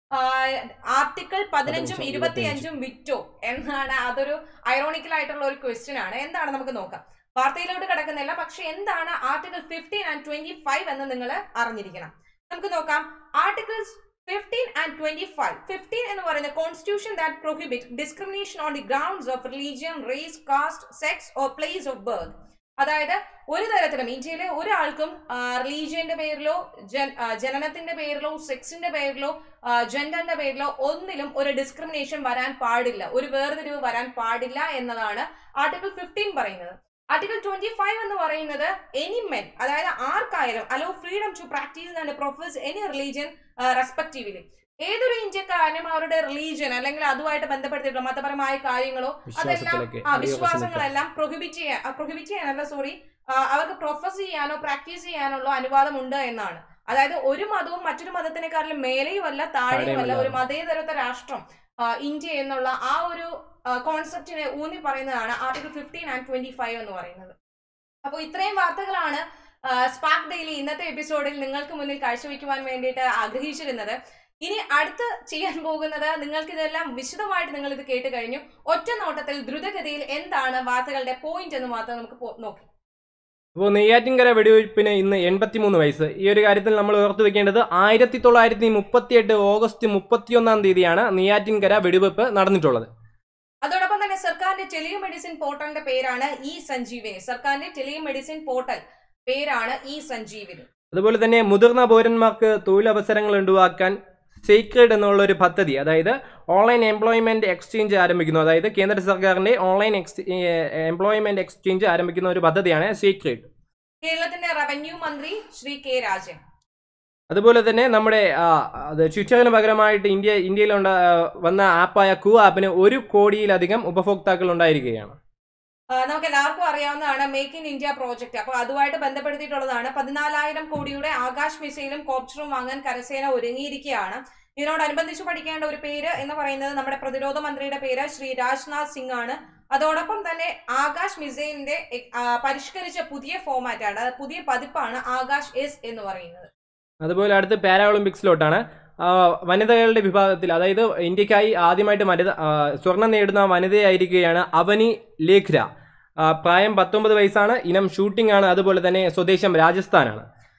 ആർട്ടിക്കിൾ പതിനഞ്ചും ഇരുപത്തി അഞ്ചും വിറ്റോ എന്നാണ്. അതൊരു ഐറോണിക്കൽ ആയിട്ടുള്ള ഒരു ക്വസ്റ്റ്യൻ ആണ്. എന്താണ് നമുക്ക് നോക്കാം. വാർത്തയിലോട്ട് കിടക്കുന്നില്ല, പക്ഷെ എന്താണ് article fifteen and twenty five എന്ന് നിങ്ങൾ അറിഞ്ഞിരിക്കണം. നമുക്ക് നോക്കാം. Articles fifteen and twenty five. Fifteen എന്ന് പറയുന്നത് constitution that prohibit discrimination on the grounds of religion, race, caste, sex or place of birth. അതായത് ഒരു തരത്തിലും ഇന്ത്യയിലെ ഒരാൾക്കും റിലീജിയന്റെ പേരിലോ ജനനത്തിന്റെ പേരിലോ സെക്സിന്റെ പേരിലോ ജെൻഡറിന്റെ പേരിലോ ഒന്നിലും ഒരു ഡിസ്ക്രിമിനേഷൻ വരാൻ പാടില്ല, ഒരു വേർതിരിവ് വരാൻ പാടില്ല എന്നതാണ് ആർട്ടിക്കിൾ ഫിഫ്റ്റീൻ പറയുന്നത്. ആർട്ടിക്കിൾ ട്വന്റി ഫൈവ് എന്ന് പറയുന്നത് എനി മെൻ, അതായത് ആർക്കായാലും allow freedom to practise and profess any religion respectively. ഏതൊരു ഇന്ത്യക്കാരനും അവരുടെ റിലീജിയൻ അല്ലെങ്കിൽ അതുമായിട്ട് ബന്ധപ്പെടുത്തിയിട്ടുള്ള മതപരമായ കാര്യങ്ങളോ അതെല്ലാം ആ വിശ്വാസങ്ങളെല്ലാം പ്രൊഹിബിറ്റ് ചെയ്യാൻ പ്രൊഹിബിറ്റ് ചെയ്യാനല്ല സോറി അവർക്ക് പ്രൊഫസ് ചെയ്യാനോ പ്രാക്ടീസ് ചെയ്യാനുള്ള അനുവാദമുണ്ട് എന്നാണ്. അതായത് ഒരു മതവും മറ്റൊരു മതത്തിനേക്കാളും മേലെയുമല്ല താഴെയുമല്ല ഒരു മതേതരത്വ രാഷ്ട്രം ഇന്ത്യ എന്നുള്ള ആ ഒരു കോൺസെപ്റ്റിനെ ഊന്നി പറയുന്നതാണ് article fifteen and twenty five എന്ന് പറയുന്നത്. അപ്പോൾ ഇത്രയും വാർത്തകളാണ് സ്പാർക്ക് ഡെയിലി ഇന്നത്തെ എപ്പിസോഡിൽ നിങ്ങൾക്ക് മുന്നിൽ കാഴ്ചവെക്കുവാൻ വേണ്ടിയിട്ട് ആഗ്രഹിച്ചിരുന്നത്. ഇനി അടുത്ത് ചെയ്യാൻ പോകുന്നത് നിങ്ങൾക്ക് ഇതെല്ലാം വിശദമായിട്ട് നിങ്ങൾ ഇത് കേട്ട് കഴിഞ്ഞു. ഒറ്റ നോട്ടത്തിൽ ദ്രുതഗതിയിൽ എന്താണ് വാർത്തകളുടെ പോയിന്റ് എന്ന് മാത്രം നമുക്ക് നോക്കാം. അപ്പോൾ നെയ്യാറ്റിൻകര വെടിവെയ്പ്പിന് ഇന്ന് എൺപത്തിമൂന്ന് വയസ്സ്. ഈ ഒരു കാര്യത്തിൽ നമ്മൾ ഓർത്തു വെക്കേണ്ടത് ആയിരത്തി തൊള്ളായിരത്തി മുപ്പത്തി എട്ട് ഓഗസ്റ്റ് മുപ്പത്തിയൊന്നാം തീയതിയാണ് നെയ്യാറ്റിൻകര വെടിവെയ്പ്പ് നടന്നിട്ടുള്ളത്. അതോടൊപ്പം തന്നെ സർക്കാരിന്റെ ടെലിമെഡിസിൻ പോർട്ടലിന്റെ പേരാണ് ഇ സഞ്ജീവിനി. സർക്കാരിന്റെ ടെലിമെഡിസിൻ പോർട്ടൽ പേരാണ് ഇ സഞ്ജീവിനി. അതുപോലെ തന്നെ മുതിർന്ന പൗരന്മാർക്ക് തൊഴിലവസരങ്ങൾ ഒഴിവാക്കാൻ സീക്രഡ് എന്നുള്ള ഒരു പദ്ധതി, അതായത് ഓൺലൈൻ എംപ്ലോയ്മെന്റ് എക്സ്ചേഞ്ച് ആരംഭിക്കുന്നു. അതായത് കേന്ദ്ര സർക്കാരിന്റെ ഓൺലൈൻ എംപ്ലോയ്മെന്റ് എക്സ്ചേഞ്ച് ആരംഭിക്കുന്ന ഒരു പദ്ധതിയാണ് സീക്രഡ്. കേരളത്തിന്റെ റവന്യൂ മന്ത്രി ശ്രീ കെ രാജൻ. അതുപോലെ തന്നെ നമ്മുടെ ട്വിറ്ററിന് പകരമായിട്ട് ഇന്ത്യ ഇന്ത്യയിൽ വന്ന ആപ്പായ കൂ ആപ്പിന് ഒരു കോടിയിലധികം ഉപഭോക്താക്കൾ ഉണ്ടായിരിക്കുകയാണ്. നമുക്ക് എല്ലാവർക്കും അറിയാവുന്നതാണ് മേക്ക് ഇൻ ഇന്ത്യ പ്രോജക്റ്റ്. അപ്പൊ അതുമായിട്ട് ബന്ധപ്പെടുത്തിയിട്ടുള്ളതാണ്. പതിനാലായിരം കോടിയുടെ ആകാശ് മിസൈലും കോപ്റ്ററും വാങ്ങാൻ കരസേന ഒരുങ്ങിയിരിക്കുകയാണ്. ഇതിനോടനുബന്ധിച്ച് പഠിക്കേണ്ട ഒരു പേര് എന്ന് പറയുന്നത് നമ്മുടെ പ്രതിരോധ മന്ത്രിയുടെ പേര് ശ്രീ രാജ്നാഥ് സിംഗ് ആണ്. അതോടൊപ്പം തന്നെ ആകാശ് മിസൈലിന്റെ പരിഷ്കരിച്ച പുതിയ ഫോമാറ്റ് ആണ്, പുതിയ പതിപ്പാണ് ആകാശ് എസ് എന്ന് പറയുന്നത്. അതുപോലെ അടുത്ത് പാരാ ഒളിമ്പിക്സിലോട്ടാണ്. വനിതകളുടെ വിഭാഗത്തിൽ, അതായത് ഇന്ത്യക്കായി ആദ്യമായിട്ട് വനിത സ്വർണം നേടുന്ന വനിതയായിരിക്കുകയാണ് അവനി ലേഖ്ര. പ്രായം പത്തൊമ്പത് വയസ്സാണ്. ഇനം ഷൂട്ടിംഗ് ആണ്. അതുപോലെ തന്നെ സ്വദേശം രാജസ്ഥാനാണ്.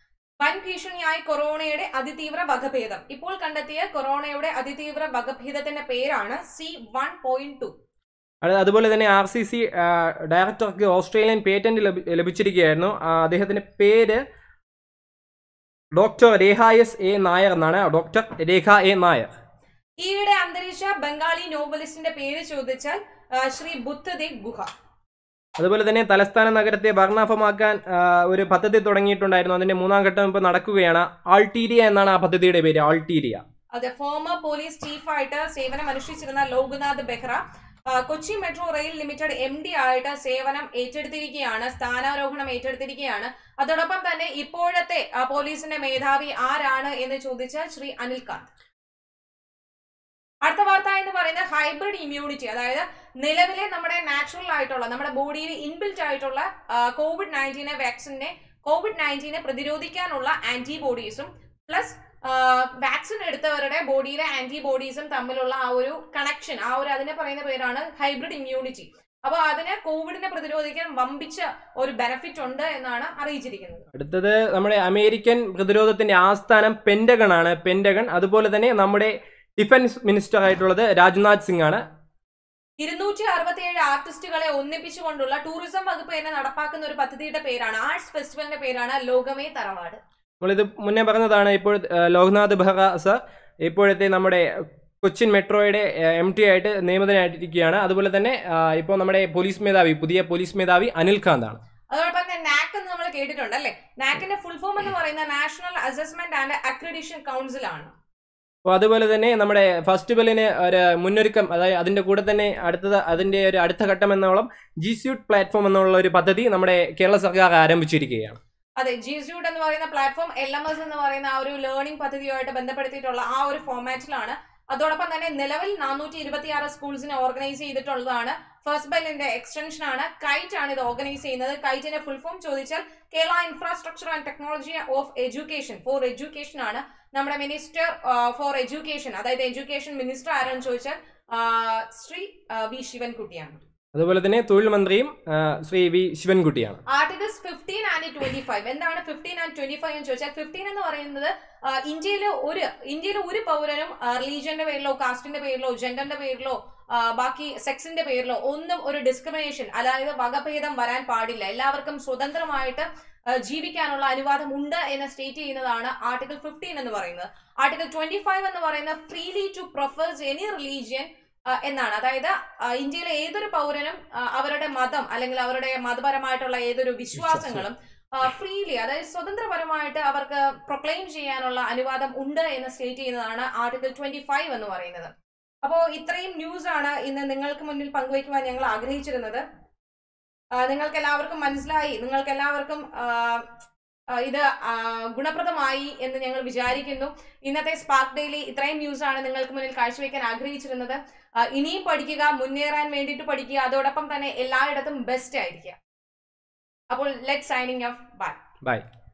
വൻ ഭീഷണിയായി കൊറോണയുടെ അതിതീവ്ര വകഭേദം. ഇപ്പോൾ കണ്ടെത്തിയ കൊറോണയുടെ അതിതീവ്ര വകഭേദത്തിന്റെ പേരാണ് സി വൺ പോയിന്റ് ടു. അതുപോലെ തന്നെ ആർ സി സി ഡയറക്ടർക്ക് ഓസ്ട്രേലിയൻ പേറ്റന്റ് ലഭിച്ചിരിക്കുകയായിരുന്നു. അദ്ദേഹത്തിന്റെ പേര് doctor Rekha S A Nair എന്നാണ്. Doctor Rekha A Nair. ഈയിടെ അന്തരിച്ച ബംഗാളി നോവലിസ്റ്റിന്റെ പേര് ചോദിച്ചാൽ ശ്രീ ബുദ്ധദേവ് ഗുഹ. അതുപോലെ തന്നെ തലസ്ഥാന നഗരത്തെ വർണ്ണാഭമാക്കാൻ ഒരു പദ്ധതി തുടങ്ങിയിട്ടുണ്ടായിരുന്നു. അതിന്റെ മൂന്നാം ഘട്ടം ഇപ്പോൾ നടക്കുകയാണ്. ആൾട്ടീരിയ എന്നാണ് ആ പദ്ധതിയുടെ പേര്, ആൾട്ടീരിയ. അതെ, ഫോമർ പോലീസ് ചീഫായിട്ട് സേവനം അനുഷ്ഠിച്ചിരുന്ന Loknath Behra Kochi metro rail limited M D ആയിട്ട് സേവനം ഏറ്റെടുത്തിരിക്കുകയാണ്, സ്ഥാനാരോഹണം ഏറ്റെടുത്തിരിക്കുകയാണ്. അതോടൊപ്പം തന്നെ ഇപ്പോഴത്തെ പോലീസിന്റെ മേധാവി ആരാണ് എന്ന് ചോദിച്ചാൽ ശ്രീ അനിൽകാന്ത്. അടുത്ത വാർത്ത എന്ന് പറയുന്നത് ഹൈബ്രിഡ് ഇമ്മ്യൂണിറ്റി, അതായത് നിലവിലെ നമ്മുടെ നാച്ചുറൽ ആയിട്ടുള്ള നമ്മുടെ ബോഡിയിൽ ഇൻബിൽറ്റ് ആയിട്ടുള്ള കോവിഡ് നയൻറ്റീനെ വാക്സിനെ കോവിഡ് നയൻറ്റീനെ പ്രതിരോധിക്കാനുള്ള ആന്റിബോഡീസും പ്ലസ് വാക്സിൻ എടുത്തവരുടെ ബോഡിയിലെ ആന്റിബോഡീസും തമ്മിലുള്ള ആ ഒരു കണക്ഷൻ, ആ ഒരു അതിനെ പറയുന്ന പേരാണ് ഹൈബ്രിഡ് ഇമ്മ്യൂണിറ്റി. അപ്പൊ അതിന് കോവിഡിനെ പ്രതിരോധിക്കാൻ വമ്പിച്ച ഒരു ബെനിഫിറ്റ് ഉണ്ട് എന്നാണ് അറിയിച്ചിരിക്കുന്നത്. അടുത്തത് നമ്മുടെ അമേരിക്കൻ പ്രതിരോധത്തിന്റെ ആസ്ഥാനം പെന്റഗൺ ആണ്. പെന്റഗൺ അതുപോലെ തന്നെ നമ്മുടെ ഡിഫൻസ് മിനിസ്റ്റർ ആയിട്ടുള്ളത് രാജ്നാഥ് സിംഗ് ആണ്. ഇരുന്നൂറ്റി അറുപത്തി ഏഴ് ആർട്ടിസ്റ്റുകളെ ഒന്നിപ്പിച്ചുകൊണ്ടുള്ള ടൂറിസം വകുപ്പ് തന്നെ നടപ്പാക്കുന്ന ഒരു പദ്ധതിയുടെ പേരാണ്, ആർട്സ് ഫെസ്റ്റിവലിന്റെ പേരാണ് ലോകമേ തറവാട്. നമ്മളിത് മുന്നേ പറഞ്ഞതാണ്. ഇപ്പോൾ ലോക്നാഥ് ബെഹ്റ സർ ഇപ്പോഴത്തെ നമ്മുടെ കൊച്ചിൻ മെട്രോയുടെ എം ടി ആയിട്ട് നിയമിതനായിട്ടിരിക്കുകയാണ്. അതുപോലെ തന്നെ ഇപ്പോൾ നമ്മുടെ പോലീസ് മേധാവി പുതിയ പോലീസ് മേധാവി അനിൽകാന്ത് ആണ്. അതോടൊപ്പം തന്നെ നാക് എന്ന് നമ്മൾ കേട്ടിട്ടുണ്ട് അല്ലെ. നാക്കിന്റെ ഫുൾ ഫോം എന്ന് പറയുന്ന national assessment and accreditation council ആണ്. അപ്പോൾ അതുപോലെ തന്നെ നമ്മുടെ ഫെസ്റ്റിവലിന് ഒരു മുന്നൊരുക്കം, അതായത് അതിൻ്റെ കൂടെ തന്നെ അടുത്തത് അതിൻ്റെ ഒരു അടുത്ത ഘട്ടം എന്നോളം ജി സ്യൂട്ട് പ്ലാറ്റ്ഫോം എന്നുള്ള ഒരു പദ്ധതി നമ്മുടെ കേരള സർക്കാർ ആരംഭിച്ചിരിക്കുകയാണ്. അതെ, ജി സ്യൂട്ട് എന്ന് പറയുന്ന പ്ലാറ്റ്ഫോം എൽ എം എസ് എന്ന് പറയുന്ന ആ ഒരു ലേണിംഗ് പദ്ധതിയുമായിട്ട് ബന്ധപ്പെടുത്തിയിട്ടുള്ള ആ ഒരു ഫോർമാറ്റിലാണ്. അതോടൊപ്പം തന്നെ നിലവിൽ നാനൂറ്റി ഇരുപത്തി ആറ് സ്കൂൾസിനെ ഓർഗനൈസ് ചെയ്തിട്ടുള്ളതാണ്. ഫസ്റ്റ് ബെല്ലിന്റെ എക്സ്റ്റൻഷൻ ആണ്. കൈറ്റ് ആണ് ഇത് ഓർഗനൈസ് ചെയ്യുന്നത്. കൈറ്റിന്റെ ഫുൾ ഫോം ചോദിച്ചാൽ Kerala infrastructure and technology of education for education ആണ്. നമ്മുടെ മിനിസ്റ്റർ ഫോർ എഡ്യൂക്കേഷൻ, അതായത് എഡ്യൂക്കേഷൻ മിനിസ്റ്റർ ആരാണെന്ന് ചോദിച്ചാൽ ശ്രീ വി ശിവൻകുട്ടിയാണ്. അതുപോലെ തന്നെ തൊഴിൽ മന്ത്രിയും ശ്രീ വി ശിവൻകുട്ടിയാണ്. Articles fifteen and twenty five എന്താണ് ഫിഫ്റ്റീൻ ആൻഡ് ട്വന്റി ഫൈവ് എന്ന് ചോദിച്ചാൽ ഫിഫ്റ്റീൻ എന്ന് പറയുന്നത് ഇന്ത്യയിലെ ഒരു ഇന്ത്യയിലെ ഒരു പൗരനും റിലീജിയന്റെ പേരിലോ കാസ്റ്റിന്റെ പേരിലോ ജെൻഡറിന്റെ പേരിലോ ബാക്കി സെക്സിന്റെ പേരിലോ ഒന്നും ഒരു ഡിസ്ക്രിമിനേഷൻ, അതായത് വകഭേദം വരാൻ പാടില്ല. എല്ലാവർക്കും സ്വതന്ത്രമായിട്ട് ജീവിക്കാനുള്ള അനുവാദം ഉണ്ട് എന്ന് സ്റ്റേറ്റ് ചെയ്യുന്നതാണ് ആർട്ടിക്കിൾ ഫിഫ്റ്റീൻ എന്ന് പറയുന്നത്. ആർട്ടിക്കിൾ ട്വന്റി ഫൈവ് എന്ന് പറയുന്നത് freely to profess any religion എന്നാണ്. അതായത് ഇന്ത്യയിലെ ഏതൊരു പൗരനും അവരുടെ മതം അല്ലെങ്കിൽ അവരുടെ മതപരമായിട്ടുള്ള ഏതൊരു വിശ്വാസങ്ങളും ഫ്രീലി, അതായത് സ്വതന്ത്രപരമായിട്ട് അവർക്ക് പ്രൊക്ലെയിം ചെയ്യാനുള്ള അനുവാദം ഉണ്ട് എന്ന് സ്റ്റേറ്റ് ചെയ്യുന്നതാണ് ആർട്ടിക്കിൾ ട്വന്റി ഫൈവ് എന്ന് പറയുന്നത്. അപ്പോൾ ഇത്രയും ന്യൂസ് ആണ് ഇന്ന് നിങ്ങൾക്ക് മുന്നിൽ പങ്കുവയ്ക്കുവാൻ ഞങ്ങൾ ആഗ്രഹിച്ചിരുന്നത്. നിങ്ങൾക്ക് എല്ലാവർക്കും മനസ്സിലായി, നിങ്ങൾക്ക് എല്ലാവർക്കും ഇത് ഗുണപ്രദമായി എന്ന് ഞങ്ങൾ വിചാരിക്കുന്നു. ഇന്നത്തെ സ്പാർക്ക് ഡെയിലി ഇത്രയും ന്യൂസ് ആണ് നിങ്ങൾക്ക് മുന്നിൽ കാഴ്ചവെക്കാൻ ആഗ്രഹിച്ചിരുന്നത്. ഇനിയും പഠിക്കുക, മുന്നേറാൻ വേണ്ടിയിട്ട് പഠിക്കുക, അതോടൊപ്പം തന്നെ എല്ലായിടത്തും ബെസ്റ്റ് ആയിരിക്കുക. അപ്പോൾ let signing off. Bye by.